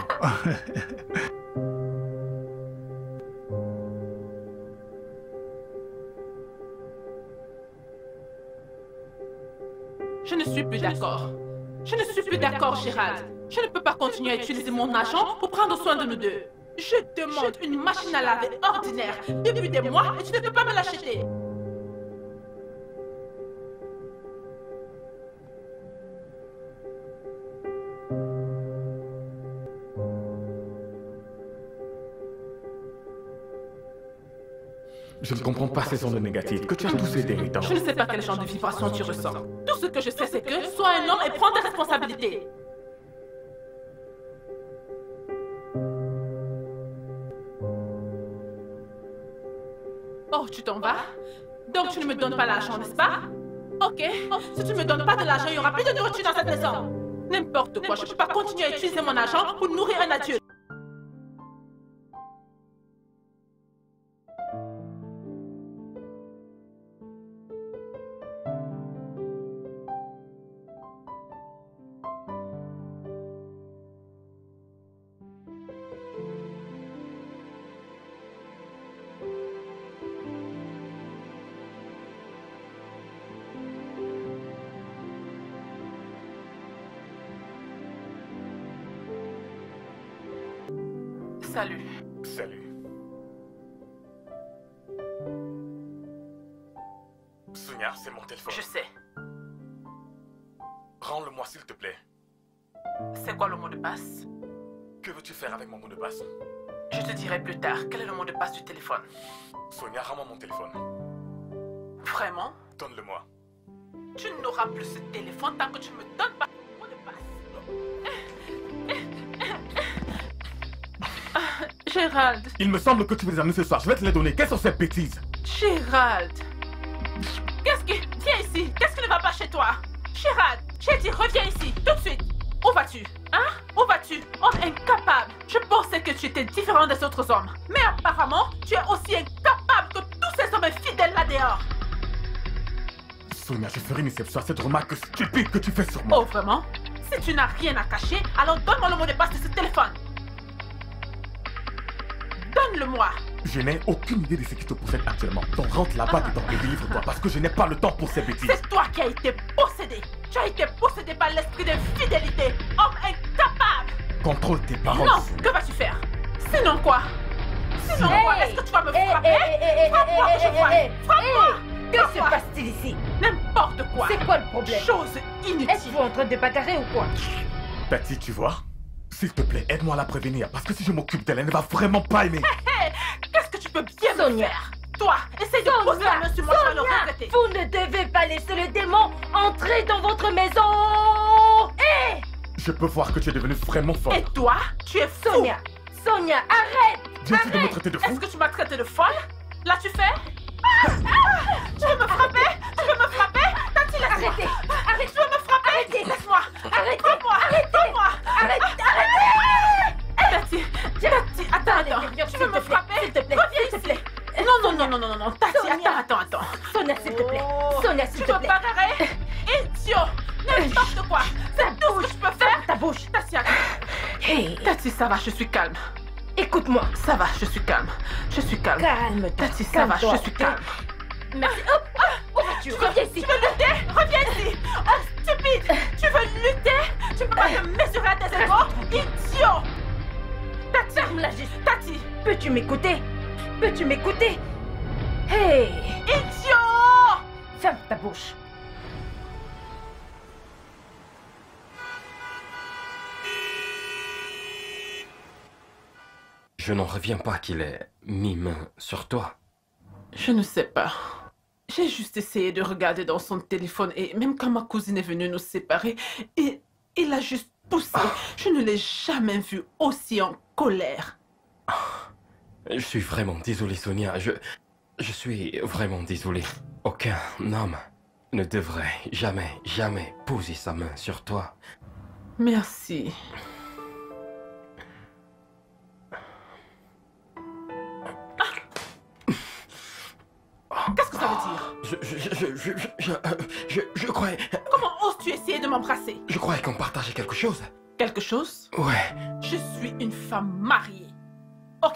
Je ne suis plus d'accord. Je ne suis plus d'accord, Gérald. Je ne peux pas continuer à utiliser mon argent pour prendre soin de nous deux. Je demande une machine à laver ordinaire depuis des mois et tu ne peux pas me l'acheter. Je ne comprends pas ces ondes négatives que tu as tous ces derniers temps. Je ne sais pas quel genre de vibration tu ressens. Tout ce que je sais, c'est que sois un homme et prends tes responsabilités. Oh, tu t'en vas? Donc tu ne me donnes pas l'argent, n'est-ce pas? Ok. Si tu ne me donnes pas de l'argent, il n'y aura plus de nourriture dans cette maison. N'importe quoi, je ne peux pas continuer à utiliser mon argent pour nourrir un adulte. Salut. Salut. Sonia, c'est mon téléphone. Je sais. Rends-le-moi s'il te plaît. C'est quoi le mot de passe? Que veux-tu faire avec mon mot de passe? Je te dirai plus tard. Quel est le mot de passe du téléphone? Sonia, rends-moi mon téléphone. Vraiment? Donne-le-moi. Tu n'auras plus ce téléphone tant que tu me donnes pas le mot de passe. Ah, Gérald. Il me semble que tu veux les amener ce soir. Je vais te les donner. Quelles sont ces bêtises? Gérald. Qu'est-ce qui... Viens ici. Qu'est-ce qui ne va pas chez toi? Gérald, j'ai dit reviens ici, tout de suite. Où vas-tu? Hein? Où vas-tu? Homme incapable. Je pensais que tu étais différent des autres hommes. Mais apparemment, tu es aussi incapable que tous ces hommes infidèles là dehors. Sonia, je ferai une exception à cette remarque stupide que tu fais sur moi. Oh, vraiment? Si tu n'as rien à cacher, alors donne-moi le mot de passe de ce téléphone. Donne-le-moi. Je n'ai aucune idée de ce qui te possède actuellement. Donc rentre là-bas Ah. dedans et délivre-toi parce que je n'ai pas le temps pour ces bêtises. C'est toi qui as été possédé. Tu as été possédé par l'esprit d'infidélité. Homme incapable. Contrôle tes paroles. Non, Sonia. que vas-tu faire? Sinon quoi? Sinon quoi? Est-ce que tu vas me Hé, frapper? hé, hé, hé, hé, Frappe-moi que je hé, hé, vois. hé, hé. Frappe-moi. Que se Frappe-moi. passe-t-il ici? N'importe quoi. C'est quoi le problème? Chose inutile. Êtes-vous en train de bagarrer ou quoi? Tati, tu vois? S'il te plaît, aide-moi à la prévenir parce que si je m'occupe d'elle, elle ne va vraiment pas aimer. Hé, qu'est-ce que tu peux bien me Sonia. faire? Toi, essaye de poser la main sur moi, tu vas le Sonia, regretter. vous ne devez pas laisser le démon entrer dans votre maison. Hé, Je peux voir que tu es devenue vraiment folle. Et toi, tu es fou. Sonia, Sonia, arrête. Viens-tu de me traiter de Est-ce fou? que tu m'as traité de folle? Là, tu fais? Ah, ah, tu veux me frapper? Tu veux me frapper? Tati, laisse-moi. Arrêtez, arrêtez. Tu veux me frapper? Arrêtez. Laisse-moi. Arrêtez, Frappe-moi. arrêtez. Frappe-moi. Arrête, arrête. Tati, Tati, attends, attends. l'intérieur, Tu s'il veux te me plaît, frapper? s'il te plaît, Reviens s'il te ici. plaît. Non, non, non, non, non, non, non. Tati, Sonia. attends, attends, attends. Sonia, s'il te plaît. Oh. Sonia, s'il Tu te veux plaît. bagarrer? Idiot. N'importe quoi. C'est tout ce que je peux faire. Ta bouche. Tati, attends. Hey, Tati, ça va, je suis calme. écoute-moi. Ça va, je suis calme. Je suis calme. Calme-toi. Tati, ça va, calme-toi, je suis ok? calme. Merci. Hop, hop, où vas-tu? Reviens ici. Tu veux lutter? Reviens ici. Oh, stupide. Tu veux lutter? Tu peux pas te mesurer à tes égaux? Idiot. Tati, Ferme-la juste. Tati. Peux-tu m'écouter? Peux-tu m'écouter? Hey, Idiot. ferme ta bouche. Je n'en reviens pas qu'il ait mis main sur toi. Je ne sais pas. J'ai juste essayé de regarder dans son téléphone et même quand ma cousine est venue nous séparer, il, il a juste poussé. Je ne l'ai jamais vu aussi en colère. Je suis vraiment désolé, Sonia. Je... Je suis vraiment désolé. Aucun homme ne devrait jamais, jamais poser sa main sur toi. Merci. Qu'est-ce que ça veut dire? Je... Je... Je... Je... Je... Je, euh, je, je croyais... Comment oses-tu essayer de m'embrasser? Je croyais qu'on partageait quelque chose. Quelque chose? Ouais. Je suis une femme mariée. Ok?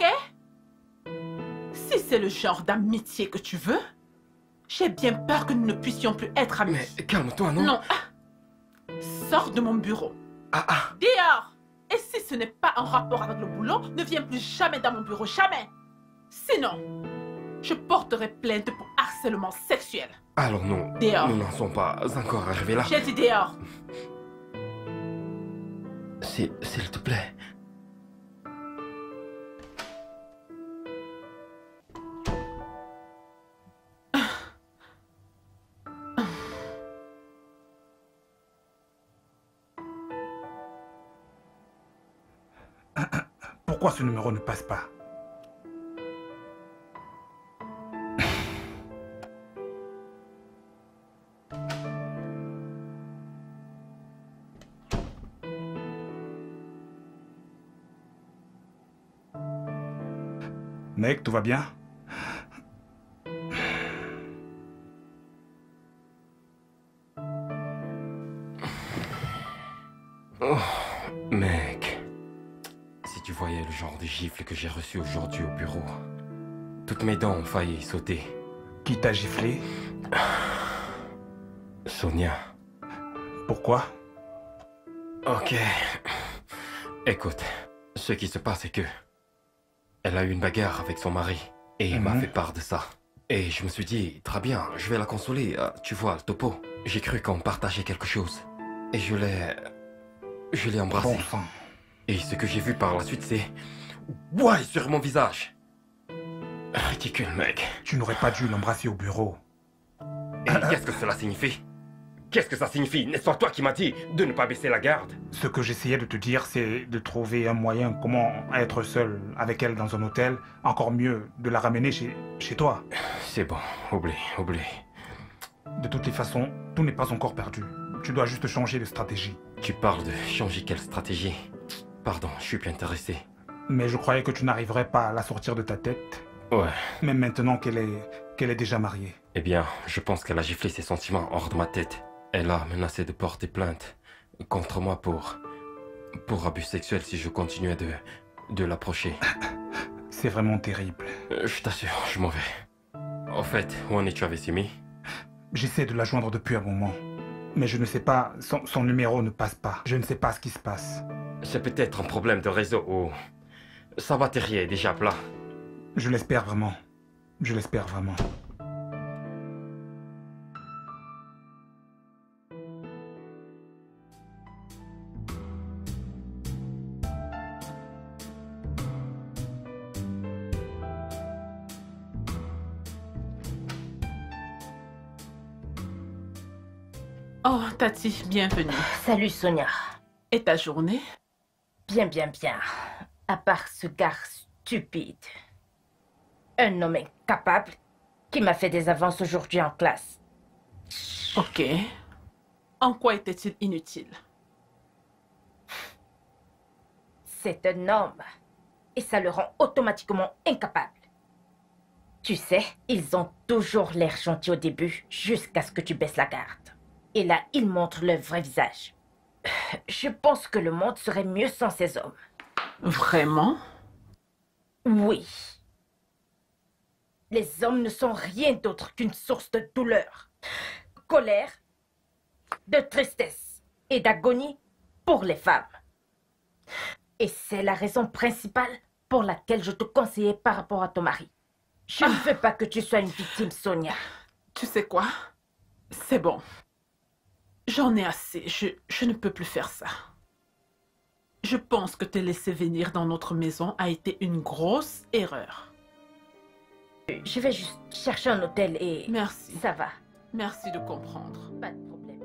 Si c'est le genre d'amitié que tu veux, j'ai bien peur que nous ne puissions plus être amis. Mais calme-toi, non? Non. Ah. Sors de mon bureau. Ah ah. Dehors. Et si ce n'est pas en rapport avec le boulot, ne viens plus jamais dans mon bureau, jamais. Sinon, je porterai plainte pour harcèlement sexuel. Alors nous, Dehors. nous n'en sommes pas encore arrivés là. J'ai dit dehors. S'il s'il te plaît. Pourquoi ce numéro ne passe pas? Mec, tout va bien? Oh, mec. Si tu voyais le genre de gifle que j'ai reçu aujourd'hui au bureau. Toutes mes dents ont failli sauter. Qui t'a giflé? Sonia. Pourquoi? Ok. Écoute, ce qui se passe est que Elle a eu une bagarre avec son mari et il Mhm. m'a fait part de ça. Et je me suis dit, très bien, je vais la consoler. euh, Tu vois, le topo. J'ai cru qu'on partageait quelque chose. Et je l'ai... Je l'ai embrassée. Bon sang. Et ce que j'ai vu par la suite, c'est... Ouais, sur mon visage. Ridicule, mec. Tu n'aurais pas dû l'embrasser au bureau. Et qu'est-ce que cela signifie? Qu'est-ce que ça signifie? N'est-ce pas toi qui m'as dit de ne pas baisser la garde? Ce que j'essayais de te dire, c'est de trouver un moyen comment être seul avec elle dans un hôtel. Encore mieux, de la ramener chez, chez toi. C'est bon, oublie, oublie. De toutes les façons, tout n'est pas encore perdu. Tu dois juste changer de stratégie. Tu parles de changer quelle stratégie? Pardon, je suis plus intéressé. Mais je croyais que tu n'arriverais pas à la sortir de ta tête. Ouais. Même maintenant qu'elle est, qu'elle est déjà mariée. Eh bien, je pense qu'elle a giflé ses sentiments hors de ma tête. Elle a menacé de porter plainte contre moi pour... pour abus sexuels si je continuais de... de l'approcher. C'est vraiment terrible. Euh, je t'assure, je m'en vais. En fait, où en es-tu avec Simi? J'essaie de la joindre depuis un moment. Mais je ne sais pas, son, son numéro ne passe pas. Je ne sais pas ce qui se passe. C'est peut-être un problème de réseau ou... sa batterie est déjà plat. Je l'espère vraiment. Je l'espère vraiment. Oh, Tati, bienvenue. Salut Sonia. Et ta journée? Bien, bien, bien. À part ce gars stupide. Un homme incapable qui m'a fait des avances aujourd'hui en classe. Ok. En quoi était-il inutile? C'est un homme. Et ça le rend automatiquement incapable. Tu sais, ils ont toujours l'air gentils au début, jusqu'à ce que tu baisses la garde. Et là, ils montrent leur vrai visage. Je pense que le monde serait mieux sans ces hommes. Vraiment? Oui. Les hommes ne sont rien d'autre qu'une source de douleur, colère, de tristesse et d'agonie pour les femmes. Et c'est la raison principale pour laquelle je te conseillais par rapport à ton mari. Je ne veux pas que tu sois une victime, Sonia. Tu sais quoi? C'est bon. J'en ai assez. Je, je ne peux plus faire ça. Je pense que te laisser venir dans notre maison a été une grosse erreur. Je vais juste chercher un hôtel et... Merci. Ça va. Merci de comprendre. Pas de problème.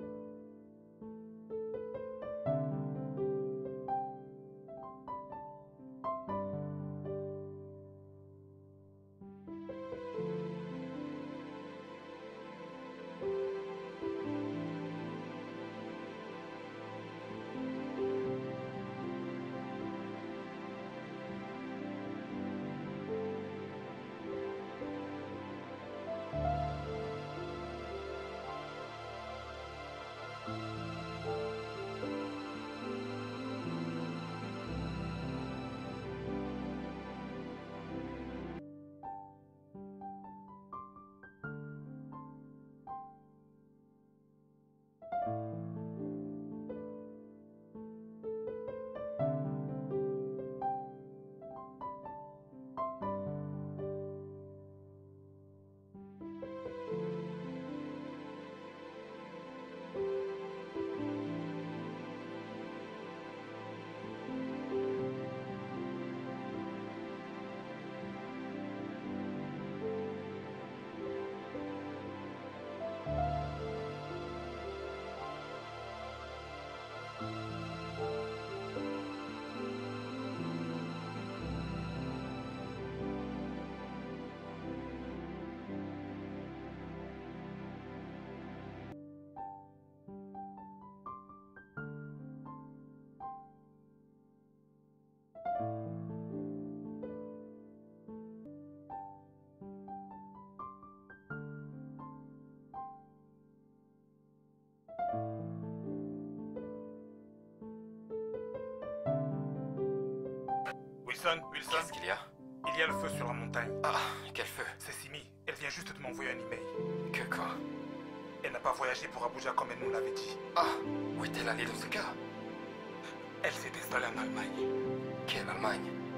Wilson, Wilson, Qu'est-ce qu'il y a? il y a le feu sur la montagne. Ah, quel feu? C'est Simi. Elle vient juste de m'envoyer un email. Que quoi? Elle n'a pas voyagé pour Abuja comme elle nous l'avait dit. Ah, où est-elle allée dans ce cas? Elle s'est installée en Allemagne. Quelle Allemagne?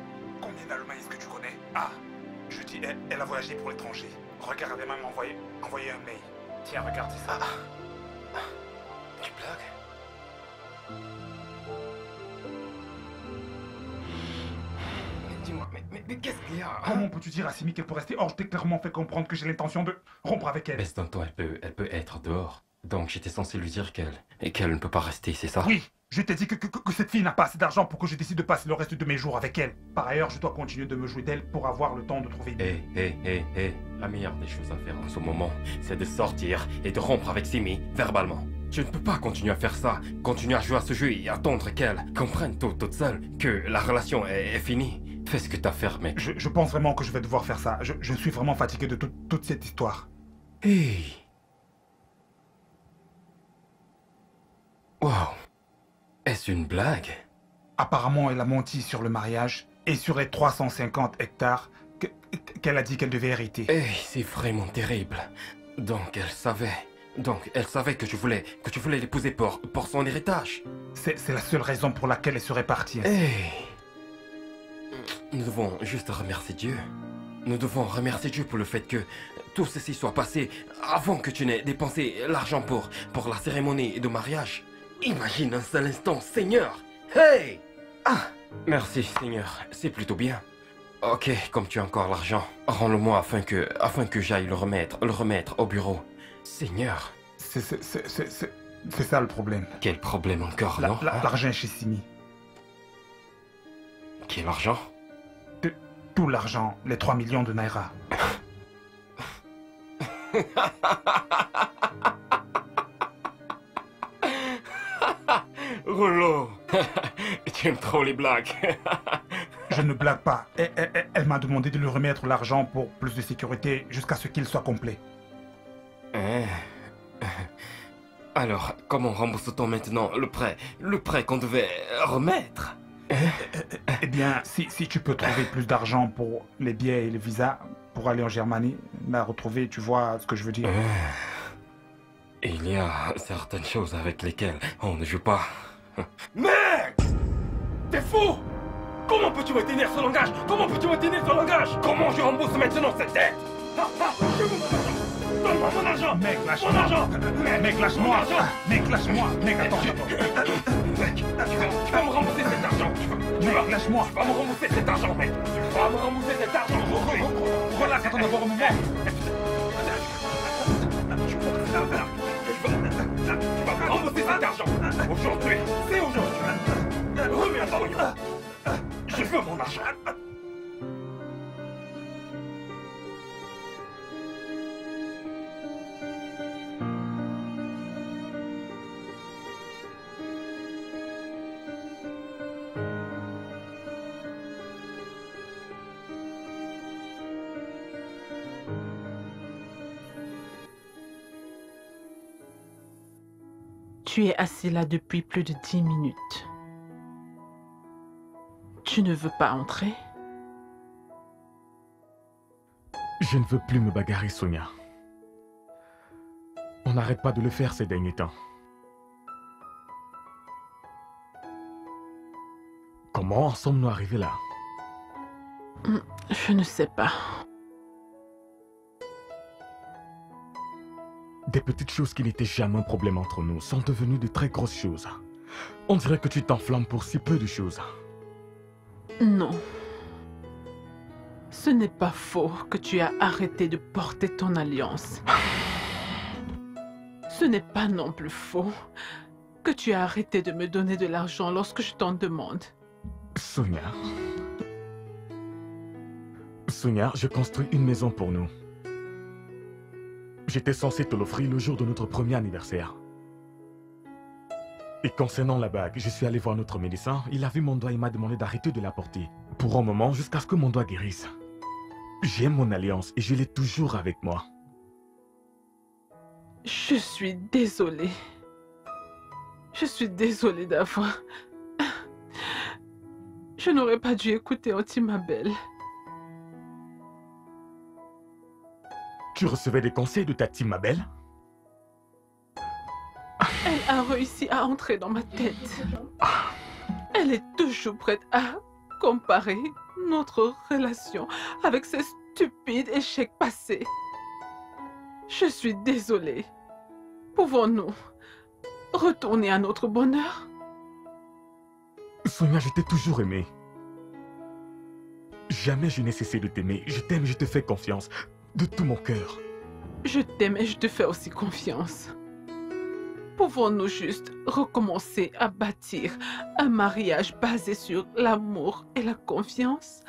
Combien d'Allemands est-ce que tu connais? Ah, je dis, elle, elle a voyagé pour l'étranger. Regarde, elle m'a même envoyé, envoyé un mail. Tiens, regarde ça. Ah, ah. Tu blagues? Dis-moi, mais, mais, mais qu'est-ce qu'il y a? Comment peux-tu dire à Simi qu'elle peut rester hors? Je t'ai clairement fait comprendre que j'ai l'intention de rompre avec elle. Baisse d'un ton, elle peut, elle peut être dehors. Donc j'étais censé lui dire qu'elle et qu'elle ne peut pas rester, c'est ça? Oui, je t'ai dit que, que, que cette fille n'a pas assez d'argent pour que je décide de passer le reste de mes jours avec elle. Par ailleurs, je dois continuer de me jouer d'elle pour avoir le temps de trouver une... Hé, hé, hé, hé. La meilleure des choses à faire en ce moment, c'est de sortir et de rompre avec Simi, verbalement. Tu ne peux pas continuer à faire ça, continuer à jouer à ce jeu et attendre qu'elle comprenne tout, toute seule que la relation est, est finie. Fais ce que t'as à faire, mec. Je, je pense vraiment que je vais devoir faire ça. Je, je suis vraiment fatigué de tout, toute cette histoire. Hey. Wow. Est-ce une blague? Apparemment, elle a menti sur le mariage et sur les trois cent cinquante hectares que- qu'elle a dit qu'elle devait hériter. Hey, c'est vraiment terrible. Donc elle savait. Donc elle savait que tu voulais, que tu voulais l'épouser pour, pour son héritage. C'est c'est la seule raison pour laquelle elle serait partie. Hey. Nous devons juste remercier Dieu. Nous devons remercier Dieu pour le fait que tout ceci soit passé avant que tu n'aies dépensé l'argent pour, pour la cérémonie de mariage. Imagine un seul instant, Seigneur. Hey! Ah! Merci, Seigneur. C'est plutôt bien. Ok, comme tu as encore l'argent, rends-le-moi afin que, afin que j'aille le remettre, le remettre au bureau. Seigneur. C'est c'est- c'est- c'est- c'est- c'est ça le problème. Quel problème encore, La- non? la- hein? L'argent est chez Simi. Quel argent? De- Tout l'argent, les trois millions de Naira. Rouleau. Tu aimes trop les blagues. Je ne blague pas. Elle, elle- elle- elle m'a demandé de lui remettre l'argent pour plus de sécurité jusqu'à ce qu'il soit complet. Hein? Alors, comment rembourse-t-on maintenant le prêt? Le prêt qu'on devait remettre? Eh bien, si, si tu peux trouver plus d'argent pour les billets et le visa pour aller en Germanie, la retrouver, tu vois ce que je veux dire. Il y a certaines choses avec lesquelles on ne joue pas. Mec! T'es fou! Comment peux-tu me tenir ce langage? Comment peux-tu me tenir ce langage? Comment je rembourse maintenant cette dette? Ah, ah, je veux mon argent! Donne-moi mon argent! Mec, Mon lâche-moi. argent! Mec, lâche-moi. Mon argent! Ah, Mec, lâche-moi. Mec, attends, attends. Mec, tu vas, tu vas me rembourser cet argent! Tu vas, tu vas- Mec, lâche-moi. tu vas me rembourser cet argent, mec! Tu vas me rembourser cet argent aujourd'hui! Voilà, attends d'avoir un moment. Tu vas me rembourser cet argent! Aujourd'hui! C'est aujourd'hui! Remets un pognon! Je veux mon argent! Tu es assis là depuis plus de dix minutes. Tu ne veux pas entrer? Je ne veux plus me bagarrer, Sonia. On n'arrête pas de le faire ces derniers temps. Comment en sommes-nous arrivés là? Je ne sais pas. Des petites choses qui n'étaient jamais un problème entre nous sont devenues de très grosses choses. On dirait que tu t'enflammes pour si peu de choses. Non. Ce n'est pas faux que tu as arrêté de porter ton alliance. Ce n'est pas non plus faux que tu as arrêté de me donner de l'argent lorsque je t'en demande. Sonia. Sonia, je construis une maison pour nous. J'étais censé te l'offrir le jour de notre premier anniversaire. Et concernant la bague, je suis allé voir notre médecin. Il a vu mon doigt et m'a demandé d'arrêter de la porter. Pour un moment, jusqu'à ce que mon doigt guérisse. J'aime mon alliance et je l'ai toujours avec moi. Je suis désolée. Je suis désolée d'avoir... Je n'aurais pas dû écouter Auntie Mabel. Tu recevais des conseils de ta team, Mabel? Elle a réussi à entrer dans ma tête. Elle est toujours prête à comparer notre relation avec ces stupides échecs passés. Je suis désolée. Pouvons-nous retourner à notre bonheur? Sonia, je t'ai toujours aimé. Jamais je n'ai cessé de t'aimer. Je t'aime, je te fais confiance. De tout mon cœur. Je t'aime et je te fais aussi confiance. Pouvons-nous juste recommencer à bâtir un mariage basé sur l'amour et la confiance?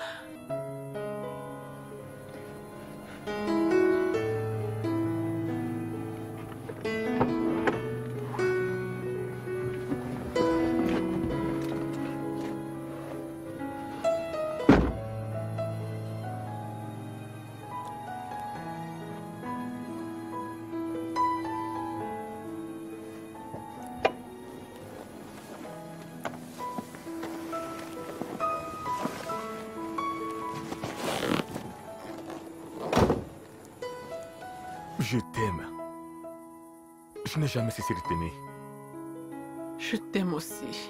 Je t'aime. Je n'ai jamais cessé de t'aimer. Je t'aime aussi.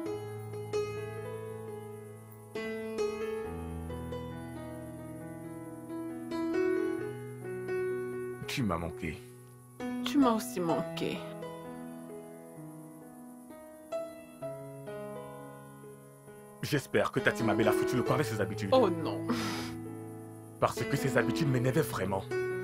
Tu m'as manqué. Tu m'as aussi manqué. J'espère que Tati Mabel a foutu le camp avec ses habitudes. Oh non. Parce que ses habitudes m'énervaient vraiment.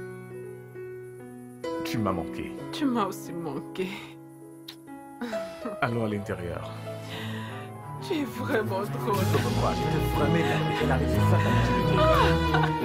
Tu m'as manqué. Tu m'as aussi manqué. Allons à l'intérieur. Tu es vraiment drôle. Je te revois, je t'ai vraiment énervé. Elle a laissé ça d'habitude.